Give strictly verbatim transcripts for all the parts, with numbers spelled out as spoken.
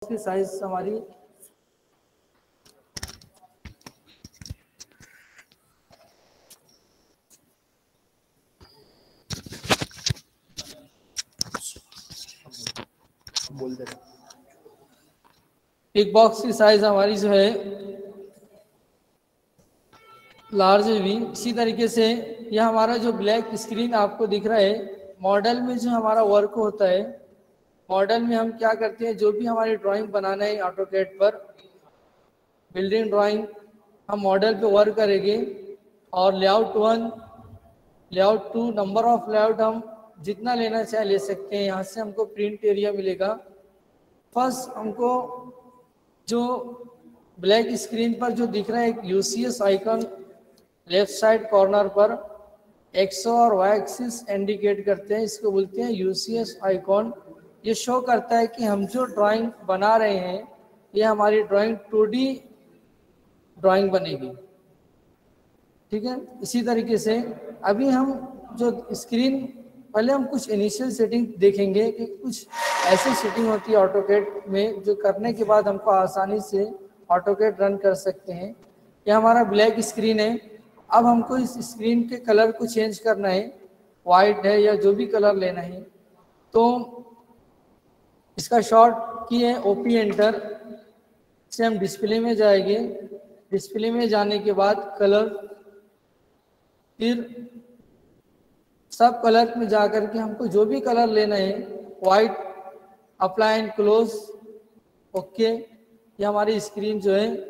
की साइज हमारी बोल दे एक बॉक्स की साइज हमारी जो है लार्ज भी। इसी तरीके से यह हमारा जो ब्लैक स्क्रीन आपको दिख रहा है, मॉडल में जो हमारा वर्क होता है, मॉडल में हम क्या करते हैं, जो भी हमारी ड्राइंग बनाना है ऑटोकैड पर, बिल्डिंग ड्राइंग, हम मॉडल पे वर्क करेंगे और layout one, layout two, number of layout हम जितना लेना चाहे ले सकते हैं। यहाँ से हमको प्रिंट एरिया मिलेगा। फर्स्ट हमको जो ब्लैक स्क्रीन पर जो दिख रहा है एक UCS icon left side corner पर, एक्स और वाई एक्सिस इंडिकेट करते हैं, इसको बोलते हैं यूसीएस आइकॉन। ये शो करता है कि हम जो ड्राइंग बना रहे हैं ये हमारी ड्राइंग टू डी ड्राइंग बनेगी। ठीक है, इसी तरीके से अभी हम जो स्क्रीन, पहले हम कुछ इनिशियल सेटिंग देखेंगे कि कुछ ऐसी सेटिंग होती है ऑटोकैड में जो करने के बाद हमको आसानी से ऑटोकैड रन कर सकते हैं। ये हमारा ब्लैक स्क्रीन है। अब हमको इस स्क्रीन के कलर को चेंज करना है, वाइट है या जो भी कलर लेना है, तो इसका शॉर्ट की है ओपी एंटर से हम डिस्प्ले में जाएंगे। डिस्प्ले में जाने के बाद कलर, फिर सब कलर में जाकर के हमको जो भी कलर लेना है, white, apply and close, okay. ये हमारी स्क्रीन जो है,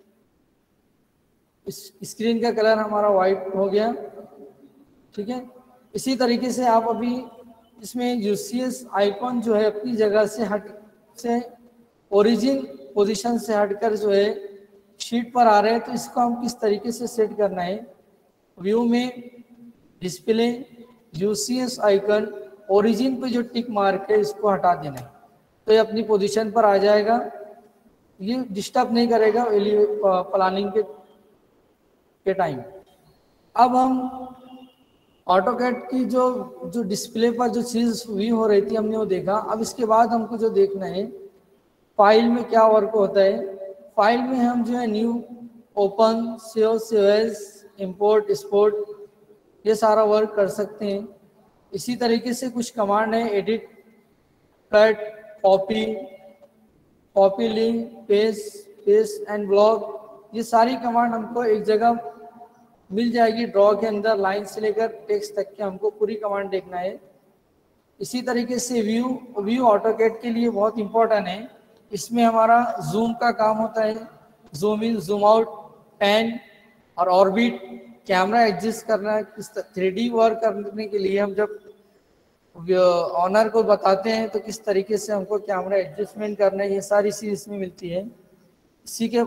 इस स्क्रीन का कलर हमारा वाइट हो गया। ठीक है, इसी तरीके से आप अभी इसमें यूसीएस आइकॉन जो है अपनी जगह से हट से ओरिजिन पोजीशन से हटकर जो है शीट पर आ रहे हैं, तो इसको हम किस तरीके से सेट करना है, व्यू में डिस्प्ले, यूसीएस आइकन, ओरिजिन पे जो टिक मार्क है इसको हटा देना है, तो ये अपनी पोजीशन पर आ जाएगा। ये डिस्टर्ब नहीं करेगा प्लानिंग के के टाइम। अब हम ऑटोकैड की जो जो डिस्प्ले पर जो चीज व्यू हो रही थी हमने वो देखा। अब इसके बाद हमको जो देखना है फाइल में क्या वर्क होता है। फाइल में हम जो है new, open, save, save as, import, export, ये सारा वर्क कर सकते हैं। इसी तरीके से कुछ कमांड है, edit, cut, copy, copy link, paste, paste and block, ये सारी कमांड हमको एक जगह मिल जाएगी। ड्रॉ के अंदर लाइन से लेकर टेक्स्ट तक के हमको पूरी कमांड देखना है। इसी तरीके से व्यू, व्यू ऑटोकैड के लिए बहुत इंपॉर्टेंट है। इसमें हमारा जूम का काम होता है, zoom in, zoom out, pan और ऑर्बिट, कैमरा एडजस्ट करना। थ्री डी वर्क करने के लिए हम जब ऑनर को बताते हैं तो किस तरीके से हमको कैमरा एडजस्टमेंट करना है, ये सारी चीज इसमें मिलती है। इसी के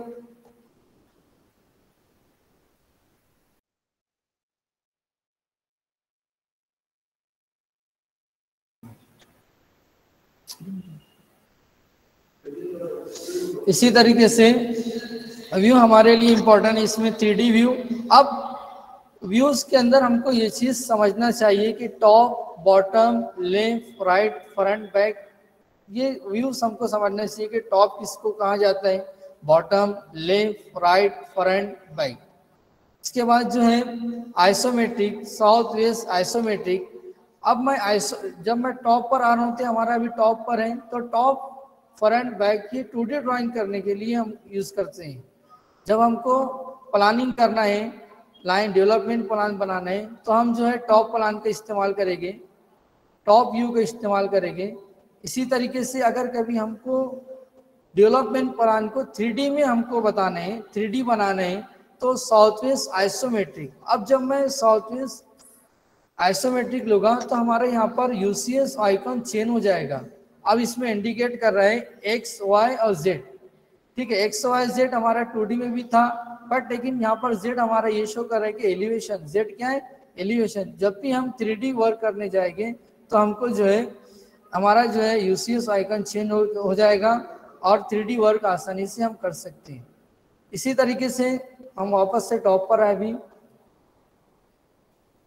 इसी तरीके से व्यू हमारे लिए इंपॉर्टेंट है, इसमें थ्री डी व्यू। अब व्यूज के अंदर हमको ये चीज समझना चाहिए कि top, bottom, left, right, front, back, ये व्यूज हमको समझना चाहिए कि टॉप किसको कहा जाता है, bottom, left, right, front, back. इसके बाद जो है आइसोमेट्रिक, साउथ वेस्ट आइसोमेट्रिक। अब मैं आइसो जब मैं टॉप पर आ रहा हूँ तो हमारा अभी टॉप पर है, तो टॉप, फ्रंट, बैक ये टू डी ड्राइंग करने के लिए हम यूज करते हैं। जब हमको प्लानिंग करना है, लाइन डेवलपमेंट प्लान बनाना है, तो हम जो है टॉप प्लान का इस्तेमाल करेंगे, टॉप व्यू का इस्तेमाल करेंगे। इसी तरीके से अगर कभी हमको डेवलपमेंट प्लान को थ्री डी में हमको बताना है, थ्री डी बनाना है, तो साउथ वेस्ट आइसोमेट्रिक। अब जब मैं साउथ वेस्ट आइसोमेट्रिक लूंगा तो हमारे यहाँ पर यूसीएस आइकन चेंज हो जाएगा। अब इसमें इंडिकेट कर रहा है एक्स, वाई और जेड। ठीक है, एक्स, वाई, जेड हमारा टू डी में भी था, बट लेकिन यहाँ पर जेड हमारा ये शो कर रहा है कि एलिवेशन। जेड क्या है, एलिवेशन। जब भी हम थ्री डी वर्क करने जाएंगे तो हमको जो है हमारा जो है यूसीएस आइकन चेंज हो, हो जाएगा और थ्री डी वर्क आसानी से हम कर सकते हैं। इसी तरीके से हम वापस से टॉप पर आए भी।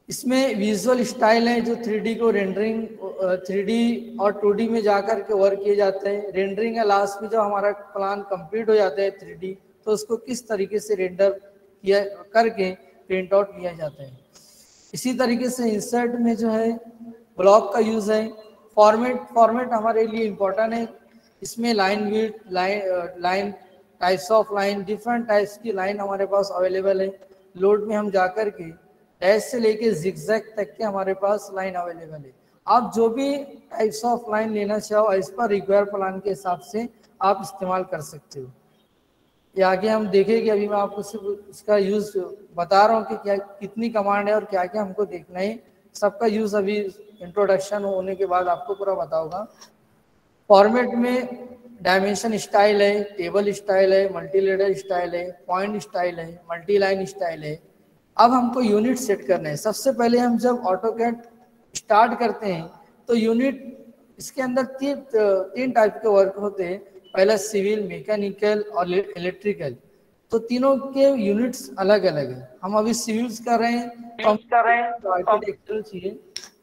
इसमें विजुअल स्टाइल है जो थ्री डी को रेंडरिंग थ्री डी और टू डी में जाकर के वर्क किए जाते हैं। रेंडरिंग है लास्ट में जब हमारा प्लान कंप्लीट हो जाता है थ्री डी, तो उसको किस तरीके से रेंडर किया करके प्रिंट आउट किया जाता है। इसी तरीके से इंसर्ट में जो है ब्लॉक का यूज है। फॉर्मेट फॉर्मेट हमारे लिए इम्पोर्टेंट है। इसमें line width, line line types of line, different types की लाइन हमारे पास अवेलेबल है। लोड में हम जाकर के डैश से लेके जिगजैग तक के हमारे पास लाइन अवेलेबल है। आप जो भी टाइप्स ऑफ लाइन लेना चाहो इस पर रिक्वायर प्लान के हिसाब से आप इस्तेमाल कर सकते हो। ये आगे हम देखेंगे, अभी मैं आपको सिर्फ इसका यूज बता रहा हूँ कि क्या कितनी कमांड है और क्या क्या हमको देखना है। सबका यूज अभी इंट्रोडक्शन होने के बाद आपको पूरा बताऊंगा। फॉर्मेट में डायमेंशन स्टाइल है, टेबल स्टाइल है, मल्टी लेडर स्टाइल है, पॉइंट स्टाइल है, मल्टी लाइन स्टाइल है। अब हमको यूनिट सेट करना है। सबसे पहले हम जब ऑटोकैड स्टार्ट करते हैं तो यूनिट, इसके अंदर तीन तीन टाइप के वर्क होते हैं। पहला सिविल, मैकेनिकल और इलेक्ट्रिकल। तो तीनों के यूनिट्स अलग अलग हैं। हम अभी सिविल्स कर रहे हैं तो हम कर रहे हैं तो आर्किटेक्चरल चाहिए,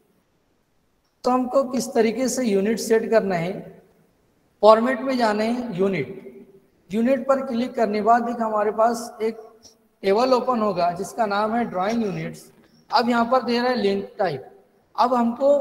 तो हमको किस तरीके से यूनिट सेट करना है। फॉर्मेट में जाना है, यूनिट यूनिट पर क्लिक करने के बाद एक हमारे पास एक टेबल ओपन होगा जिसका नाम है ड्राइंग यूनिट्स। अब यहाँ पर दे रहा है लेंथ टाइप। अब हमको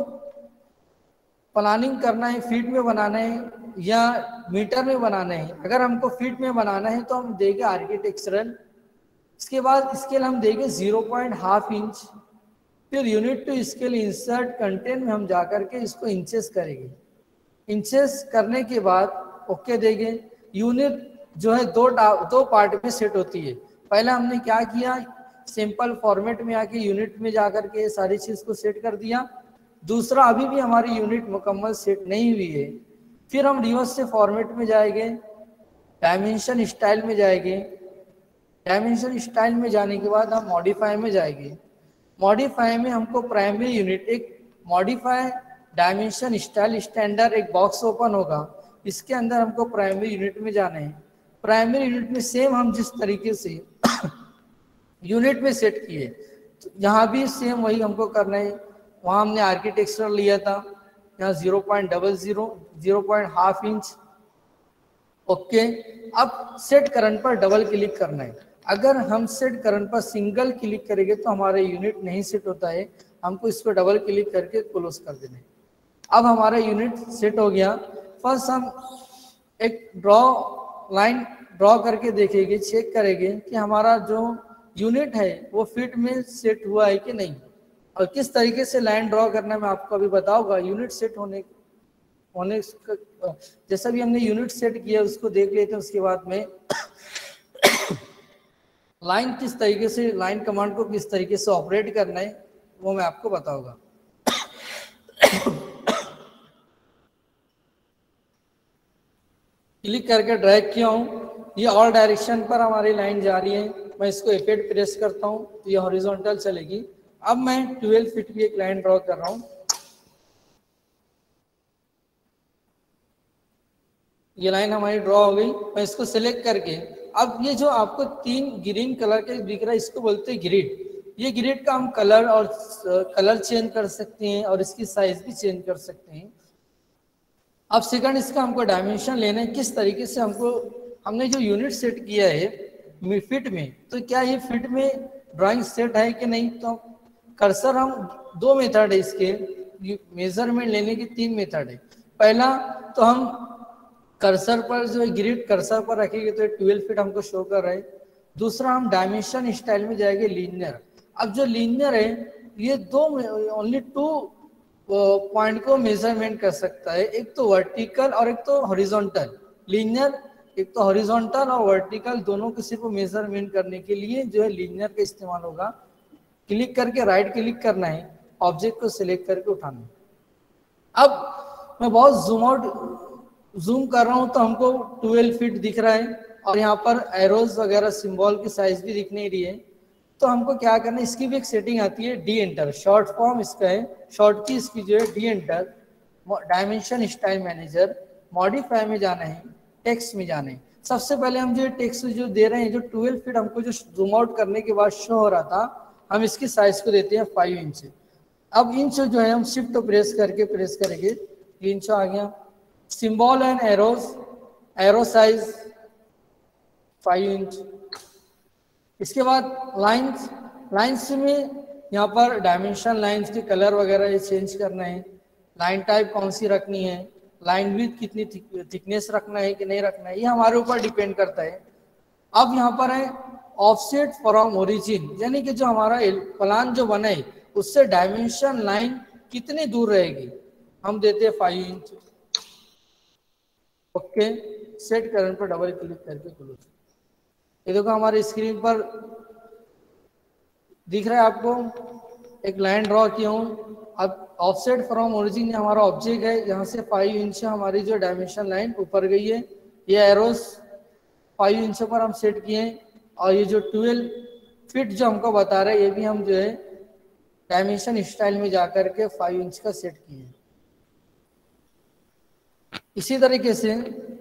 प्लानिंग करना है, फीट में बनाना है या मीटर में बनाना है। अगर हमको फीट में बनाना है तो हम देंगे आर्किटेक्चरल। इसके बाद स्केल हम देंगे जीरो पॉइंट हाफ इंच। फिर unit to scale insert content में हम जाकर के इसको इंचेस करेंगे। इंचेस करने के बाद ओके देंगे। यूनिट जो है दो दो पार्ट में सेट होती है। पहला हमने क्या किया, सिंपल फॉर्मेट में आके यूनिट में जाकर के सारी चीज को सेट कर दिया। दूसरा, अभी भी हमारी यूनिट मुकम्मल सेट नहीं हुई है। फिर हम रिवर्स से फॉर्मेट में जाएंगे, डायमेंशन स्टाइल में जाएंगे। डायमेंशन स्टाइल में जाने के बाद हम मॉडिफाई में जाएंगे। मॉडिफाई में हमको प्राइमरी यूनिट, एक मॉडिफाई डायमेंशन स्टाइल स्टैंडर्ड एक बॉक्स ओपन होगा। इसके अंदर हमको प्राइमरी यूनिट में जाना है। प्राइमरी यूनिट में सेम हम जिस तरीके से यूनिट में सेट किए, तो यहाँ भी सेम वही हमको करना है। वहाँ हमने आर्किटेक्चर लिया था, यहाँ zero point double zero zero point half inch. Okay, अब सेट करंट पर डबल क्लिक करना है। अगर हम सेट करंट पर सिंगल क्लिक करेंगे तो हमारा यूनिट नहीं सेट होता है। हमको इस पर डबल क्लिक करके क्लोज कर देना है। अब हमारा यूनिट सेट हो गया। फर्स्ट हम एक ड्रॉ लाइन ड्रॉ करके देखेंगे, चेक करेंगे कि हमारा जो यूनिट है वो फिट में सेट हुआ है कि नहीं। और किस तरीके से लाइन ड्रॉ करना मैं आपको अभी बताऊंगा। यूनिट सेट होने होने जैसा भी हमने यूनिट सेट किया उसको देख लेते हैं। उसके बाद में लाइन किस तरीके से, लाइन कमांड को किस तरीके से ऑपरेट करना है वो मैं आपको बताऊंगा। क्लिक करके ड्रैग किया हूँ, ये ऑल डायरेक्शन पर हमारी लाइन जा रही है। मैं इसको एफ प्रेस करता हूँ तो ये हॉरिजॉन्टल चलेगी। अब मैं ट्वेल्व फीट की एक लाइन ड्रॉ कर रहा हूँ। ये लाइन हमारी ड्रॉ हो गई। मैं इसको सिलेक्ट करके, अब ये जो आपको तीन ग्रीन कलर के दिख रहा है इसको बोलते हैं ग्रिड। ये ग्रिड का हम कलर और कलर चेंज कर सकते हैं और इसकी साइज भी चेंज कर सकते हैं। अब सेकंड, इसका हमको डायमेंशन लेना है। किस तरीके से हमको, हमने जो यूनिट सेट किया है फिट में, तो क्या ये फिट में ड्राइंग सेट है कि नहीं। तो कर्सर, हम दो मेथड है इसके मेजरमेंट लेने की, तीन मेथड है। पहला तो हम कर्सर पर जो ग्रिड कर्सर पर रखेंगे तो ट्वेल्व फीट हमको शो कर रहा है। दूसरा, हम डायमेंशन स्टाइल में जाएंगे लीनियर। अब जो लीनियर है ये दो ओनली टू पॉइंट को मेजरमेंट कर सकता है, एक तो वर्टिकल और एक तो हॉरिजॉन्टल। लीनियर एक तो हॉरिजॉन्टल और वर्टिकल दोनों को सिर्फ मेजरमेंट करने के लिए जो है लीनियर का इस्तेमाल होगा। क्लिक करके राइट क्लिक करना है, ऑब्जेक्ट को सिलेक्ट करके उठाना है। अब मैं बहुत जूम आउट जूम कर रहा हूं तो हमको ट्वेल्व फीट दिख रहा है और यहाँ पर एरोज वगैरह सिंबल की साइज भी दिख नहीं रही है। तो हमको क्या करना है, इसकी भी एक सेटिंग आती है डी एंटर, शॉर्ट फॉर्म इसका है, शॉर्ट की इसकी जो है D enter. Dimension style manager, modify में जाना है, टेक्स्ट में जाना है। सबसे पहले हम जो टेक्स्ट जो दे रहे हैं, जो ट्वेल्व फीट हमको जो जूम आउट करने के बाद शो हो रहा था, हम इसकी साइज को देते हैं फाइव इंच। अब इंच जो है हम शिफ्ट प्रेस करके प्रेस करेंगे, इंच आ गया। Symbol and arrows, arrow size five inch. इसके बाद लाइंस, लाइंस में यहाँ पर डायमेंशन, लाइंस के कलर वगैरह ये चेंज करना है, लाइन टाइप कौन सी रखनी है, लाइन विड्थ कितनी थिकनेस रखना है कि नहीं रखना है, ये हमारे ऊपर डिपेंड करता है। अब यहाँ पर है ऑफसेट फ्रॉम ओरिजिन, यानी कि जो हमारा प्लान जो बने उससे डायमेंशन लाइन कितनी दूर रहेगी, हम देते हैं फाइव इंच। ओके, सेट करने पर डबल क्लिक करके क्लोज। ये देखो हमारे स्क्रीन पर दिख रहा है आपको, एक लाइन ड्रॉ किया हूँ। अब ऑफसेट फ्रॉम ओरिजिन हमारा ऑब्जेक्ट है, यहाँ से फाइव इंच हमारी जो डायमेंशन लाइन ऊपर गई है, ये एरोस फाइव इंच पर हम सेट किए हैं। और ये जो ट्वेल्व फिट जो हमको बता रहा है, ये भी हम जो है डायमेंशन स्टाइल में जाकर के फाइव इंच का सेट किए। इसी तरीके से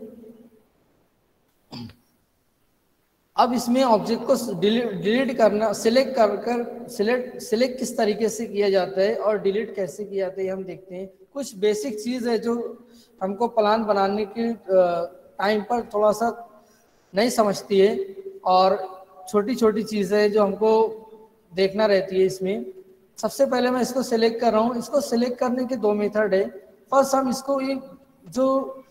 अब इसमें ऑब्जेक्ट को डिलीट करना, सिलेक्ट कर कर सिलेक्ट सिलेक्ट किस तरीके से किया जाता है और डिलीट कैसे किया जाता है हम देखते हैं। कुछ बेसिक चीज़ है जो हमको प्लान बनाने के टाइम पर थोड़ा सा नहीं समझती है, और छोटी छोटी चीज़ें है जो हमको देखना रहती है इसमें। सबसे पहले मैं इसको सिलेक्ट कर रहा हूँ। इसको सिलेक्ट करने के दो मेथड है। फर्स्ट हम इसको ये जो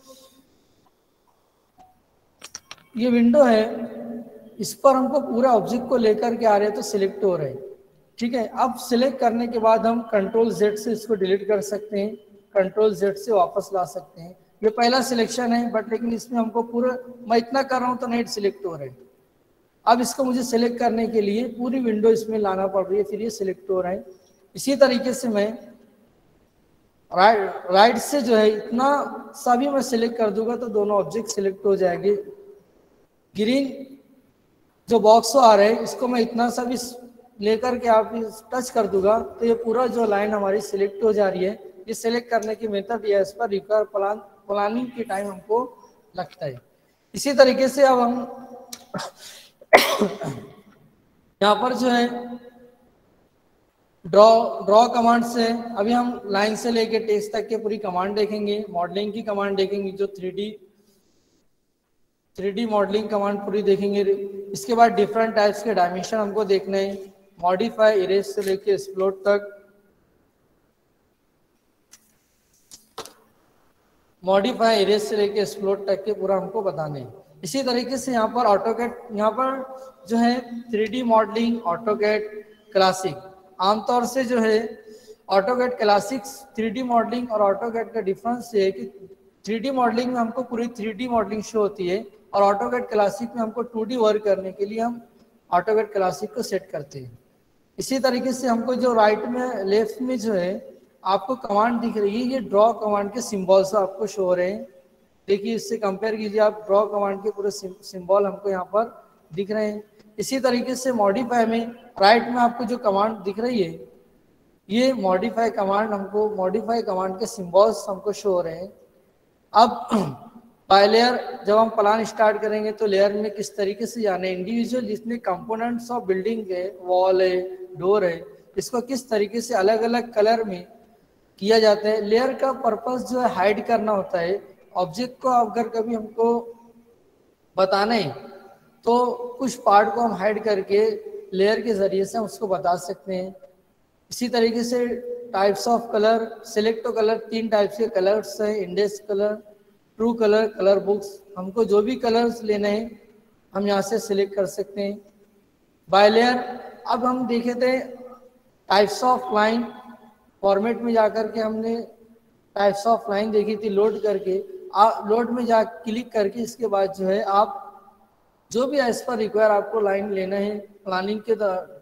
ये विंडो है इस पर हमको पूरा ऑब्जेक्ट को लेकर के आ रहे हैं तो सिलेक्ट हो रहे हैं, ठीक है। अब सिलेक्ट करने के बाद हम कंट्रोल जेड से इसको डिलीट कर सकते हैं, कंट्रोल जेड से वापस ला सकते हैं। ये पहला सिलेक्शन है, बट लेकिन इसमें हमको पूरा, मैं इतना कर रहा हूँ तो नहीं सिलेक्ट हो रहे हैं। अब इसको मुझे सिलेक्ट करने के लिए पूरी विंडो इसमें लाना पड़ रही है, फिर ये सिलेक्ट हो रहा है। इसी तरीके से मैं राइट राइट से जो है इतना सभी मैं सिलेक्ट कर दूंगा तो दोनों ऑब्जेक्ट सिलेक्ट हो जाएंगे। ग्रीन जो बॉक्स आ रहा है इसको मैं इतना सा भी लेकर के आप टच कर दूंगा तो ये पूरा जो लाइन हमारी सिलेक्ट हो जा रही है। ये सिलेक्ट करने की मेथड ये इस पर रिक्वायर प्लान प्लानिंग के टाइम हमको लगता है। इसी तरीके से अब हम यहाँ पर जो है ड्रॉ ड्रॉ कमांड से अभी हम लाइन से लेके टेक्स्ट तक के पूरी कमांड देखेंगे। मॉडलिंग की कमांड देखेंगे, जो three D three D modelling command पूरी देखेंगे। इसके बाद डिफरेंट टाइप्स के डायमेंशन हमको देखने हैं, मॉडिफाई, इरेज से लेके एक्सप्लोड तक, मॉडिफाई, इरेज से लेके एक्सप्लोड तक के पूरा हमको बताने हैं। इसी तरीके से यहाँ पर ऑटोकैड, यहाँ पर जो है three D modelling, AutoCAD classic, आमतौर से जो है AutoCAD classic three D modelling और ऑटोकैड का डिफरेंस ये है कि थ्री डी मॉडलिंग में हमको पूरी थ्री डी मॉडलिंग शो होती है और ऑटोकैड क्लासिक में हमको टू डी वर्क करने के लिए हम ऑटोकैड क्लासिक को सेट करते हैं। इसी तरीके से हमको जो राइट में लेफ्ट में जो है आपको कमांड दिख रही है, ये ड्रॉ कमांड के सिंबल्स आपको शो हो रहे हैं। देखिए इससे कंपेयर कीजिए आप, ड्रॉ कमांड के पूरे सिंबल हमको यहाँ पर दिख रहे हैं। इसी तरीके से मॉडिफाई में राइट में आपको जो कमांड दिख रही है ये मॉडिफाई कमांड, हमको मॉडिफाई कमांड के सिंबल्स हमको शो हो रहे हैं। अब बाय लेयर जब हम प्लान स्टार्ट करेंगे तो लेयर में किस तरीके से जाना है, इंडिविजुअल जितने कंपोनेंट्स ऑफ बिल्डिंग है, वॉल है, डोर है, इसको किस तरीके से अलग अलग कलर में किया जाता है। लेयर का पर्पस जो है हाइड करना होता है। ऑब्जेक्ट को अगर कभी हमको बताना है तो कुछ पार्ट को हम हाइड करके लेयर के जरिए से हम उसको बता सकते हैं। इसी तरीके से types of colour, select colour, तीन टाइप्स के कलर्स हैं, index colour, true colour, colour books. हमको जो भी कलर्स लेने हैं हम यहाँ से सिलेक्ट कर सकते हैं। बाय लेयर अब हम देखे थे टाइप्स ऑफ लाइन, फॉर्मेट में जाकर के हमने टाइप्स ऑफ लाइन देखी थी लोड करके। आप लोड में जा क्लिक करके इसके बाद जो है आप जो भी एज पर रिक्वायर आपको लाइन लेना है प्लानिंग के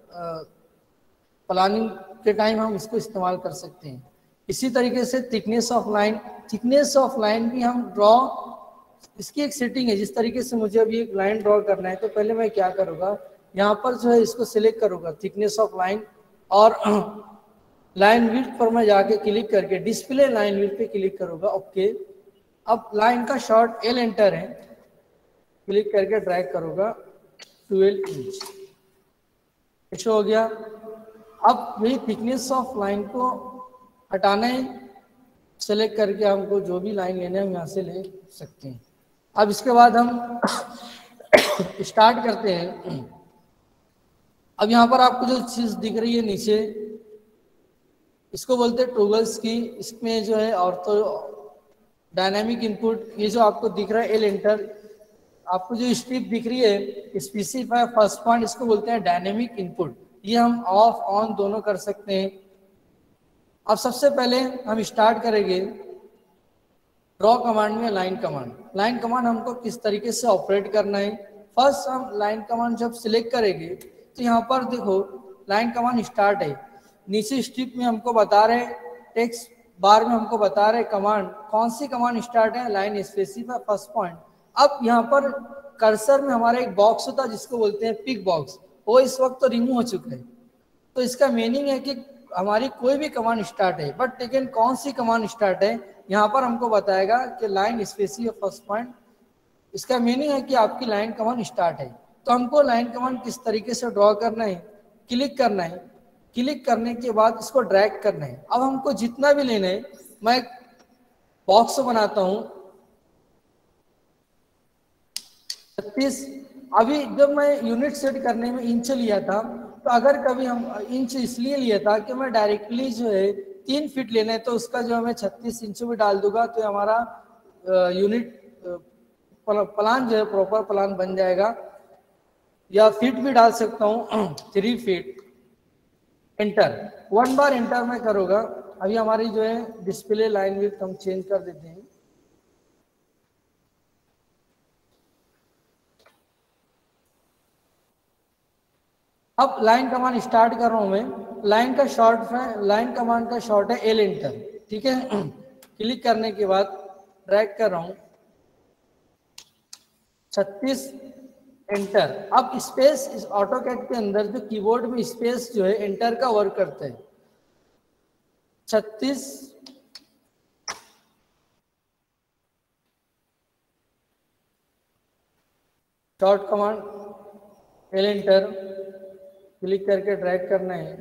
प्लानिंग के टाइम हम इसको इस्तेमाल कर सकते हैं। इसी तरीके से thickness of line, thickness of line भी हम ड्रॉ, इसकी एक सेटिंग है। जिस तरीके से मुझे अभी एक लाइन ड्रॉ करना है तो पहले मैं क्या करूँगा, यहाँ पर जो है इसको सिलेक्ट करूँगा थिकनेस ऑफ लाइन, और लाइन विड्थ पर मैं जाके क्लिक करके डिस्प्ले लाइन विड्थ पे क्लिक करूँगा। ओके, अब लाइन का शॉर्ट एल एंटर है, क्लिक करके ड्रैग करूँगा ट्वेल्व इंच, हो गया। अब वही थिकनेस ऑफ लाइन को हटाना है, सेलेक्ट करके हमको जो भी लाइन लेना है हम यहाँ से ले सकते हैं। अब इसके बाद हम स्टार्ट करते हैं। अब यहाँ पर आपको जो चीज दिख रही है नीचे, इसको बोलते हैं टॉगल्स की। इसमें जो है ऑर्थो डायनामिक इनपुट, ये जो आपको दिख रहा है एल एंटर, आपको जो स्ट्रिप दिख रही है स्पेसिफाई फर्स्ट पॉइंट, इसको बोलते हैं डायनेमिक इनपुट। ये हम ऑफ ऑन दोनों कर सकते हैं। अब सबसे पहले हम स्टार्ट करेंगे ड्रॉ कमांड में लाइन कमांड। लाइन कमांड हमको किस तरीके से ऑपरेट करना है। फर्स्ट हम लाइन कमांड जब सिलेक्ट करेंगे तो यहाँ पर देखो लाइन कमांड स्टार्ट है, नीचे स्ट्रिप में हमको बता रहे टेक्स्ट बार में हमको बता रहे कमांड, कौन सी कमांड स्टार्ट है, लाइन स्पेसिफाई फर्स्ट पॉइंट। अब यहाँ पर कर्सर में हमारा एक बॉक्स होता है जिसको बोलते हैं पिक बॉक्स, वो इस वक्त तो रिमूव हो चुका है। तो इसका मीनिंग है कि हमारी कोई भी कमांड स्टार्ट है, बट लेकिन कौन सी कमांड स्टार्ट है यहाँ पर हमको बताएगा कि लाइन स्पेसिफाई फर्स्ट पॉइंट। इसका मीनिंग है कि आपकी लाइन कमांड स्टार्ट है। तो हमको लाइन कमांड किस तरीके से ड्रॉ करना है, क्लिक करना है, क्लिक करने के बाद इसको ड्रैग करना है। अब हमको जितना भी लेना है, मैं बॉक्स बनाता हूं छत्तीस। अभी जब मैं यूनिट सेट करने में इंच लिया था, तो अगर कभी हम इंच इसलिए लिया था कि मैं डायरेक्टली जो है तीन फीट लेना है, तो उसका जो है मैं छत्तीस इंच भी डाल दूंगा तो हमारा यूनिट प्लान जो है प्रॉपर प्लान बन जाएगा। या फीट भी डाल सकता हूँ थ्री फीट। एंटर, वन बार एंटर में करूँगा। अभी हमारी जो है डिस्प्ले लाइन विड्थ हम चेंज कर देते हैं। अब लाइन कमांड स्टार्ट कर रहा हूं मैं। लाइन का शॉर्ट है, लाइन कमांड का शॉर्ट है एल एंटर, ठीक है। क्लिक करने के बाद ड्रैग कर रहा हूं छत्तीस, एंटर। अब स्पेस इस ऑटोकैड के अंदर जो कीबोर्ड में स्पेस जो है एंटर का वर्क करता है। छत्तीस, short command L enter, click करके ड्रैग करना है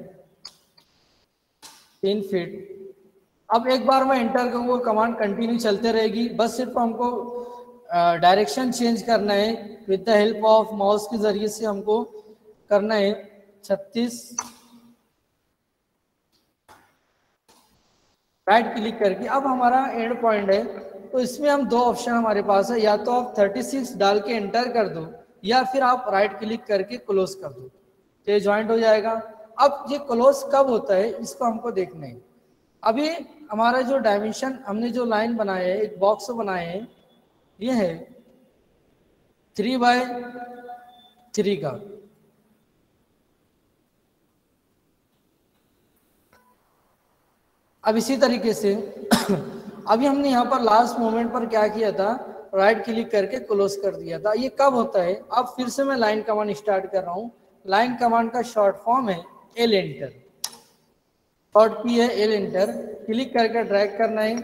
तीन फीट। अब एक बार मैं एंटर करूंगा, कमांड कंटिन्यू चलते रहेगी। बस सिर्फ हमको डायरेक्शन चेंज करना है, with the help of mouse के जरिए से हमको करना है। छत्तीस, राइट क्लिक करके अब हमारा एंड पॉइंट है, तो इसमें हम दो ऑप्शन हमारे पास है, या तो आप छत्तीस डाल के एंटर कर दो, या फिर आप राइट क्लिक करके क्लोज कर दो, तो ये ज्वाइंट हो जाएगा। अब ये क्लोज कब होता है इसको हमको देखना है। अभी हमारा जो डायमेंशन हमने जो लाइन बनाया है, एक बॉक्स बनाए हैं, ये है थ्री बाय थ्री का। अब इसी तरीके से अभी हमने यहाँ पर लास्ट मोमेंट पर क्या किया था, राइट क्लिक करके क्लोज कर दिया था। ये कब होता है, अब फिर से मैं लाइन कमांड स्टार्ट कर रहा हूँ। लाइन कमांड का शॉर्ट फॉर्म है एल एंटर, शॉर्ट की है एल एंटर, क्लिक करके ड्रैग करना है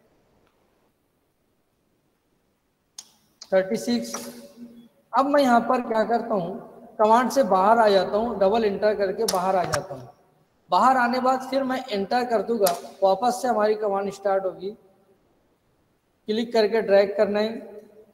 छत्तीस। अब मैं यहाँ पर क्या करता हूँ, कमांड से बाहर आ जाता हूँ, डबल एंटर करके बाहर आ जाता हूँ। बाहर आने बाद फिर मैं एंटर कर दूंगा, वापस से हमारी कमांड स्टार्ट होगी। क्लिक करके ड्रैग करना है।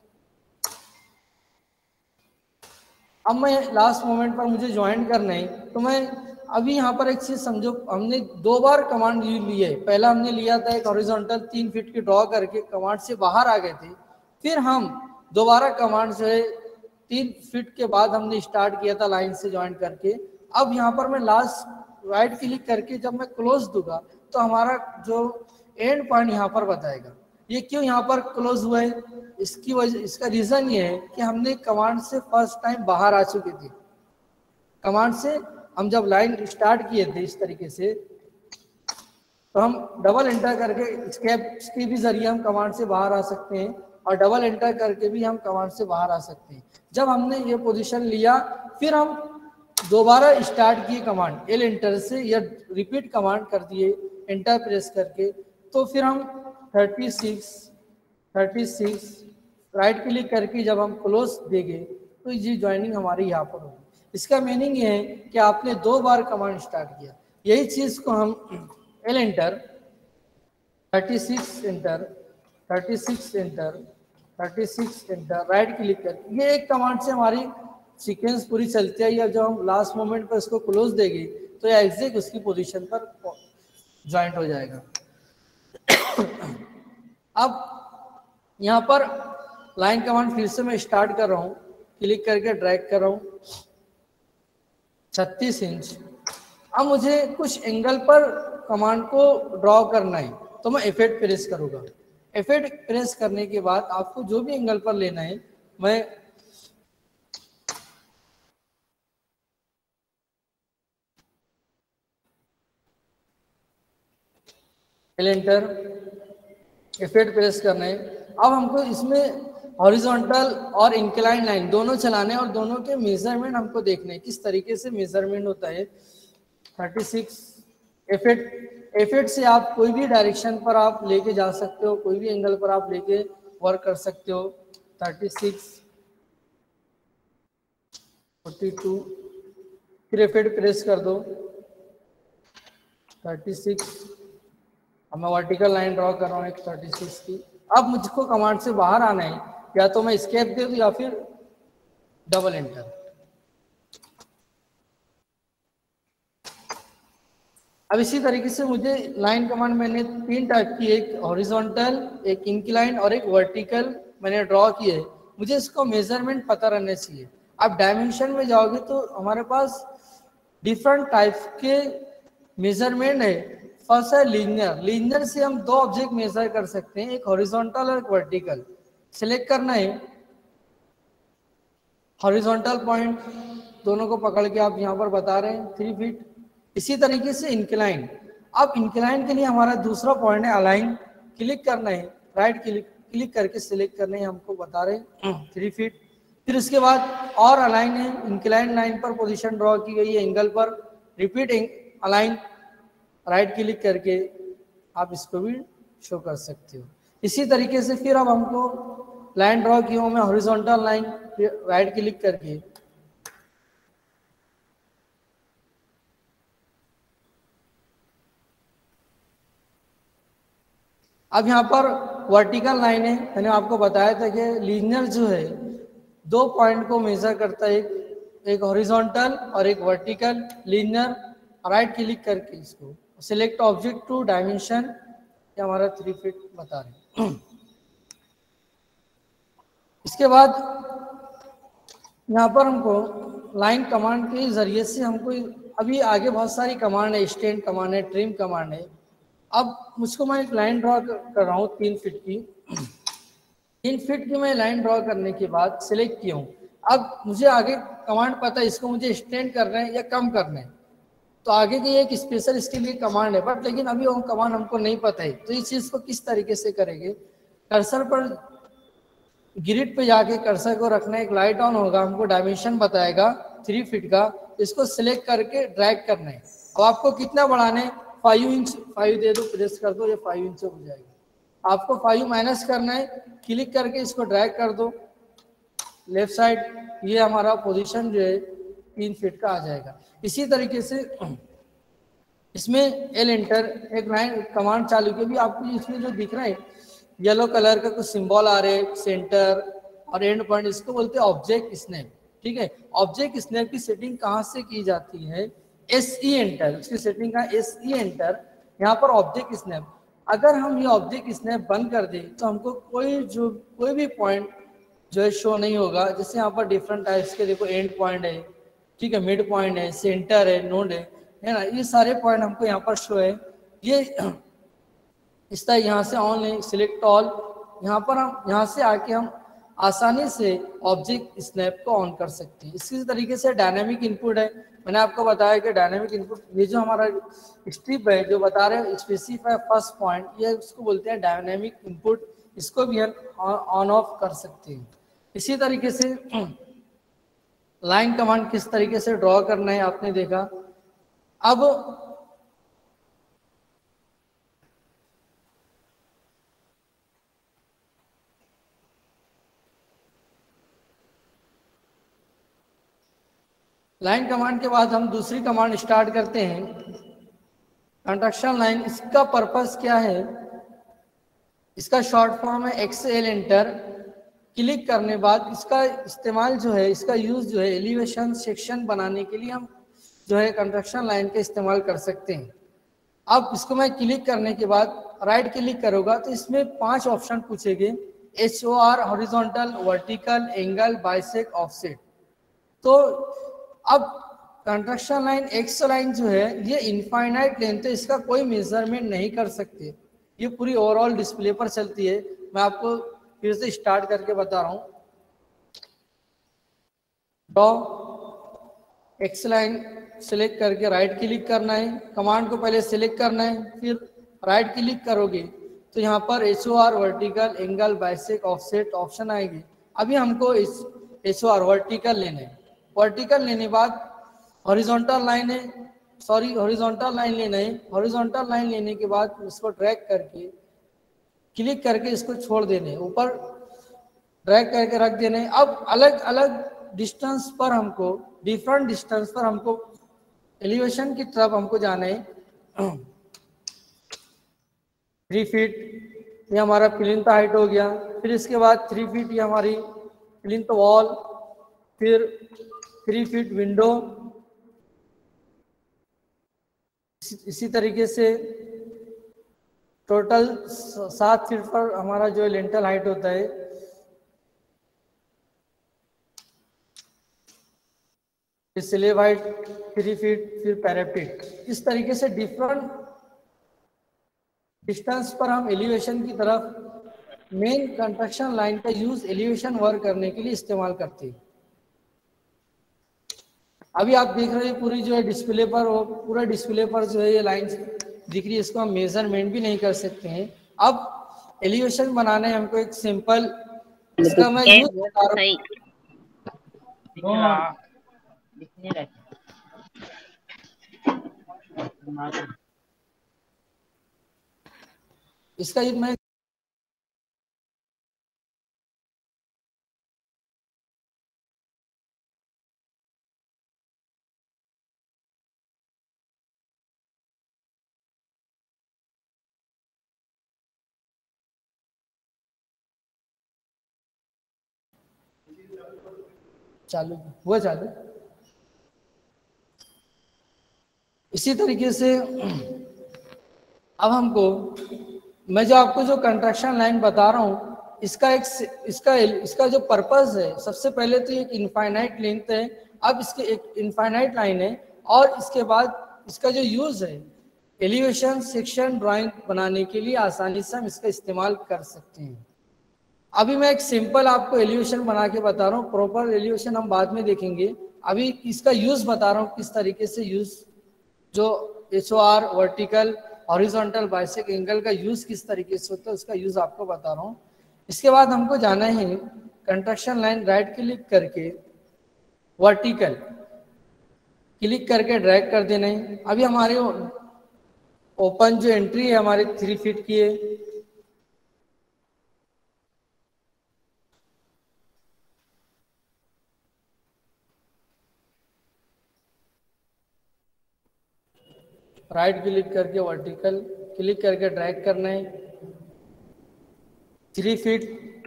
अब मैं लास्ट मोमेंट पर मुझे ज्वाइन करना है, तो मैं अभी यहाँ पर एक चीज समझो, हमने दो बार कमांड ली है। पहला हमने लिया था एक हॉरिजॉन्टल तीन फीट की ड्रॉ करके, कमांड से बाहर आ गए थे। फिर हम दोबारा कमांड से तीन फीट के बाद हमने स्टार्ट किया था लाइन से ज्वाइन करके। अब यहाँ पर मैं लास्ट राइट क्लिक करके जब मैं क्लोज दूंगा, तो हमारा जो एंड पॉइंट यहाँ पर बताएगा। ये क्यों यहाँ पर क्लोज हुआ है, इसकी वजह इसका रीजन ये है कि हमने कमांड से फर्स्ट टाइम बाहर आ चुके थे। कमांड से हम जब लाइन स्टार्ट किए थे इस तरीके से, तो हम डबल एंटर करके स्केप के भी जरिए हम कमांड से बाहर आ सकते हैं, और डबल एंटर करके भी हम कमांड से बाहर आ सकते हैं। जब हमने ये पोजीशन लिया, फिर हम दोबारा स्टार्ट किए कमांड एल एंटर से, या रिपीट कमांड कर दिए एंटर प्रेस करके, तो फिर हम छत्तीस छत्तीस राइट क्लिक करके जब हम क्लोज देंगे, तो ये ज्वाइनिंग हमारी यहाँ पर होगी। इसका मीनिंग ये है कि आपने दो बार कमांड स्टार्ट किया। यही चीज को हम L enter, thirty six enter, thirty six enter, thirty six enter, right click कर, ये एक कमांड से हमारी सीक्वेंस पूरी चलती है। या जब हम लास्ट मोमेंट पर इसको क्लोज देंगे तो ये एग्जैक्ट उसकी पोजीशन पर ज्वाइंट हो जाएगा। अब यहाँ पर लाइन कमांड फिर से मैं स्टार्ट कर रहा हूँ, क्लिक करके ड्रैग कर रहा हूँ छत्तीस इंच। अब मुझे कुछ एंगल पर कमांड को ड्रॉ करना है तो मैं इफेक्ट प्रेस करूंगा। इफेक्ट प्रेस करने के बाद आपको जो भी एंगल पर लेना है, मैं एंटर, इफेक्ट प्रेस करना है। अब हमको इसमें हॉरिजॉन्टल और इंक्लाइन लाइन दोनों चलाने हैं और दोनों के मेजरमेंट हमको देखने हैं किस तरीके से मेजरमेंट होता है। थर्टी सिक्स इफेक्ट, इफेक्ट से आप कोई भी डायरेक्शन पर आप लेके जा सकते हो, कोई भी एंगल पर आप लेके वर्क कर सकते हो। थर्टी सिक्स, फोर्टी टू, फिर इफेक्ट प्रेस कर दो थर्टी सिक्स। अब मैं वर्टिकल लाइन ड्रॉ कर रहा हूँ एक थर्टी सिक्स की। अब मुझको कमांड से बाहर आना है, या तो मैं एस्केप दे दूं या फिर डबल एंटर। अब इसी तरीके से मुझे लाइन कमांड मैंने तीन टाइप की, एक हॉरिजॉन्टल, एक इंक्लाइन और एक वर्टिकल मैंने ड्रॉ की है। मुझे इसको मेजरमेंट पता रहने चाहिए। अब डायमेंशन में जाओगे तो हमारे पास डिफरेंट टाइप के मेजरमेंट है। फर्स्ट है लीनियर, लीनियर से हम दो ऑब्जेक्ट मेजर कर सकते हैं, एक हॉरिजॉन्टल और एक वर्टिकल। सिलेक्ट करना है हॉरिजॉन्टल पॉइंट, दोनों को पकड़ के आप यहाँ पर बता रहे हैं थ्री फीट। इसी तरीके से इंक्लाइन, अब इंक्लाइन के लिए हमारा दूसरा पॉइंट है अलाइन, क्लिक करना है, राइट क्लिक क्लिक करके सिलेक्ट करना है, हमको बता रहे हैं थ्री फीट। फिर उसके बाद और अलाइन है, इंक्लाइन लाइन पर पोजीशन ड्रॉ की गई है एंगल पर, रिपीट अलाइन, राइट क्लिक करके आप इसको भी शो कर सकते हो। इसी तरीके से फिर अब हमको लाइन ड्रॉ की हूँ मैं हॉरिजॉन्टल लाइन, राइट क्लिक करके अब यहाँ पर वर्टिकल लाइन है। मैंने आपको बताया था कि लीनियर जो है दो पॉइंट को मेजर करता है, एक हॉरिजॉन्टल और एक वर्टिकल। लीनियर, राइट क्लिक करके इसको सिलेक्ट ऑब्जेक्ट टू डायमेंशन, ये हमारा थ्री फीट बता रहे हैं। इसके बाद यहाँ पर हमको लाइन कमांड के जरिए से हमको अभी आगे बहुत सारी कमांड है, स्टैंड कमांड है, ट्रिम कमांड है। अब मुझको मैं एक लाइन ड्रॉ कर रहा हूँ तीन फीट की। तीन फीट की मैं लाइन ड्रॉ करने के बाद सिलेक्ट किया हूँ। अब मुझे आगे कमांड पता है, इसको मुझे एक्सटेंड करना है या कम करना है, तो आगे की एक स्पेशल इसके लिए कमांड है, बट लेकिन अभी वो कमांड हमको नहीं पता है। तो इस चीज़ को किस तरीके से करेंगे, कर्सर पर ग्रिड पे जाके कर्सर को रखना है, एक लाइट ऑन होगा, हमको डायमेंशन बताएगा थ्री फीट का, इसको सिलेक्ट करके ड्रैग करना है। अब आपको कितना बढ़ाना है, फाइव इंच, फाइव दे दो, प्रेस कर दो, ये फाइव इंच हो जाएगा। आपको फाइव माइनस करना है, क्लिक करके इसको ड्रैग कर दो लेफ्ट साइड, ये हमारा पोजीशन जो है तीन फीट का आ जाएगा। इसी तरीके से इसमें एल एंटर एक लाइन कमांड चालू की, भी आपको इसमें जो दिख रहा है येलो कलर का कुछ सिंबल आ रहे हैं, सेंटर और एंड पॉइंट, इसको बोलते हैं ऑब्जेक्ट स्नैप। ठीक है, ऑब्जेक्ट स्नैप की सेटिंग कहाँ से की जाती है, एस ई एंटर, उसकी सेटिंग का एस ई एंटर, यहाँ पर ऑब्जेक्ट स्नैप। अगर हम ये ऑब्जेक्ट स्नैप बंद कर दें तो हमको कोई जो कोई भी पॉइंट जो है शो नहीं होगा। जैसे यहाँ पर डिफरेंट टाइप्स के देखो, एंड पॉइंट है, ठीक है, मिड पॉइंट है, सेंटर है, नोड है, है ना, ये सारे पॉइंट हमको यहाँ पर शो है। ये इस तरह यहाँ से ऑन है, सिलेक्ट ऑल, यहाँ पर हम यहाँ से आके हम आसानी से ऑब्जेक्ट स्नैप को ऑन कर सकते हैं। इसी तरीके से डायनामिक इनपुट है, मैंने आपको बताया कि डायनामिक इनपुट, ये जो हमारा स्ट्रिप है जो बता रहे हैं स्पेसिफाई फर्स्ट पॉइंट, ये उसको बोलते हैं डायनामिक इनपुट, इसको भी हम ऑन ऑफ कर सकते हैं। इसी तरीके से लाइन कमांड किस तरीके से ड्रॉ करना है आपने देखा। अब लाइन कमांड के बाद हम दूसरी कमांड स्टार्ट करते हैं, कंस्ट्रक्शन लाइन, इसका पर्पस क्या है? इसका शॉर्ट फॉर्म है एक्सएल एंटर। क्लिक करने बाद इसका इस्तेमाल जो है, इसका यूज जो है एलिवेशन सेक्शन बनाने के लिए हम जो है कंस्ट्रक्शन लाइन का इस्तेमाल कर सकते हैं। अब इसको मैं क्लिक करने के बाद राइट क्लिक करूंगा तो इसमें पांच ऑप्शन पूछेंगे, H O R, horizontal, vertical, angle, bisect, offset. तो अब कंस्ट्रक्शन लाइन एक्स लाइन जो है ये इनफाइनाइट लेंथ है, इसका कोई मेजरमेंट नहीं कर सकते, ये पूरी ओवरऑल डिस्प्ले पर चलती है। मैं आपको फिर से स्टार्ट करके बता रहा हूं। ड्रॉ एक्स लाइन सिलेक्ट करके राइट क्लिक करना है, कमांड को पहले सिलेक्ट करना है, फिर राइट क्लिक करोगे तो यहाँ पर H O R, vertical, angle, bisect, offset option आएगी। अभी हमको इस एच ओ आर वर्टिकल लेना है। वर्टिकल लेने बाद हॉरिजॉन्टल लाइन है, सॉरी हॉरिजॉन्टल लाइन लेना है। हॉरिजॉन्टल लाइन लेने के बाद उसको ड्रैग करके क्लिक करके इसको छोड़ देने, ऊपर ड्रैग करके रख देने। अब अलग अलग डिस्टेंस पर हमको, डिफरेंट डिस्टेंस पर हमको एलिवेशन की तरफ हमको जाना है। थ्री फीट ये हमारा प्लिंथ हाइट हो गया, फिर इसके बाद थ्री फीट ये हमारी प्लिंथ वॉल, फिर थ्री फीट विंडो। इसी तरीके से टोटल सात फीट पर हमारा जो लेंटल हाइट होता है। फिर स्लेब हाइट थ्री फीट, फिर पैरापेट। इस तरीके से डिफरेंट डिस्टेंस पर हम एलिवेशन की तरफ मेन कंस्ट्रक्शन लाइन का यूज एलिवेशन वर्क करने के लिए इस्तेमाल करते हैं। अभी आप देख रहे हैं पूरी जो है डिस्प्ले पर, वो पूरा डिस्प्ले पर जो है ये लाइन दिख रही है, इसको हम मेजरमेंट भी नहीं कर सकते हैं। अब एलिवेशन बनाने हमको एक सिंपल इसका मैं यूज बता रहा हूँ। इसका मैं चालू हुआ चालू। इसी तरीके से अब हमको, मैं जो आपको जो कंस्ट्रक्शन लाइन बता रहा हूँ इसका एक इसका इसका जो पर्पस है, सबसे पहले तो एक इनफाइनाइट लेंथ है। अब इसके एक इनफाइनाइट लाइन है और इसके बाद इसका जो यूज है एलिवेशन सेक्शन ड्राइंग बनाने के लिए आसानी से हम इसका इस्तेमाल कर सकते हैं। अभी मैं एक सिंपल आपको एलिवेशन बना के बता रहा हूँ, प्रॉपर एलिवेशन हम बाद में देखेंगे। अभी इसका यूज बता रहा हूँ किस तरीके से यूज, जो H O R, vertical, horizontal, bisect, angle का यूज किस तरीके से होता है उसका यूज आपको बता रहा हूँ। इसके बाद हमको जाना है कंस्ट्रक्शन लाइन, राइट क्लिक करके वर्टिकल क्लिक करके ड्रैग कर देना है। अभी हमारे ओपन जो एंट्री है हमारी थ्री फीट की है। राइट क्लिक करके वर्टिकल क्लिक करके ड्रैग करना है थ्री फीट।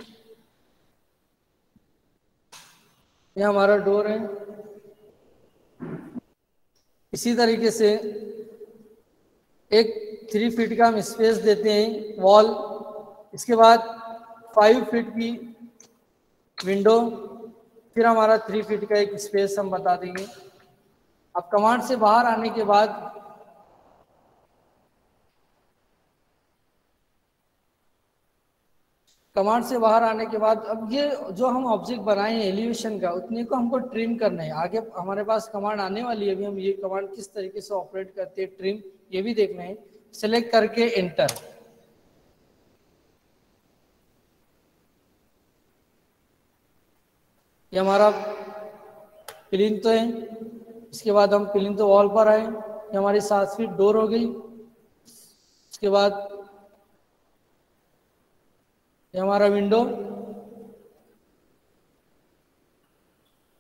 ये हमारा डोर है। इसी तरीके से एक थ्री फीट का हम स्पेस देते हैं वॉल। इसके बाद फाइव फीट की विंडो, फिर हमारा थ्री फीट का एक स्पेस हम बता देंगे। अब कमांड से बाहर आने के बाद कमांड से बाहर आने के बाद अब ये जो हम ऑब्जेक्ट बनाए हैं एलिवेशन का, उतने को हमको ट्रिम करना है। आगे हमारे पास कमांड आने वाली है, अभी हम ये कमांड किस तरीके से ऑपरेट करते हैं ट्रिम, ये भी देखना है। सेलेक्ट करके एंटर। ये हमारा प्लिंथ है। इसके बाद हम प्लिंथ वॉल पर आए, ये हमारी सात फीट डोर हो गई। इसके बाद ये हमारा विंडो।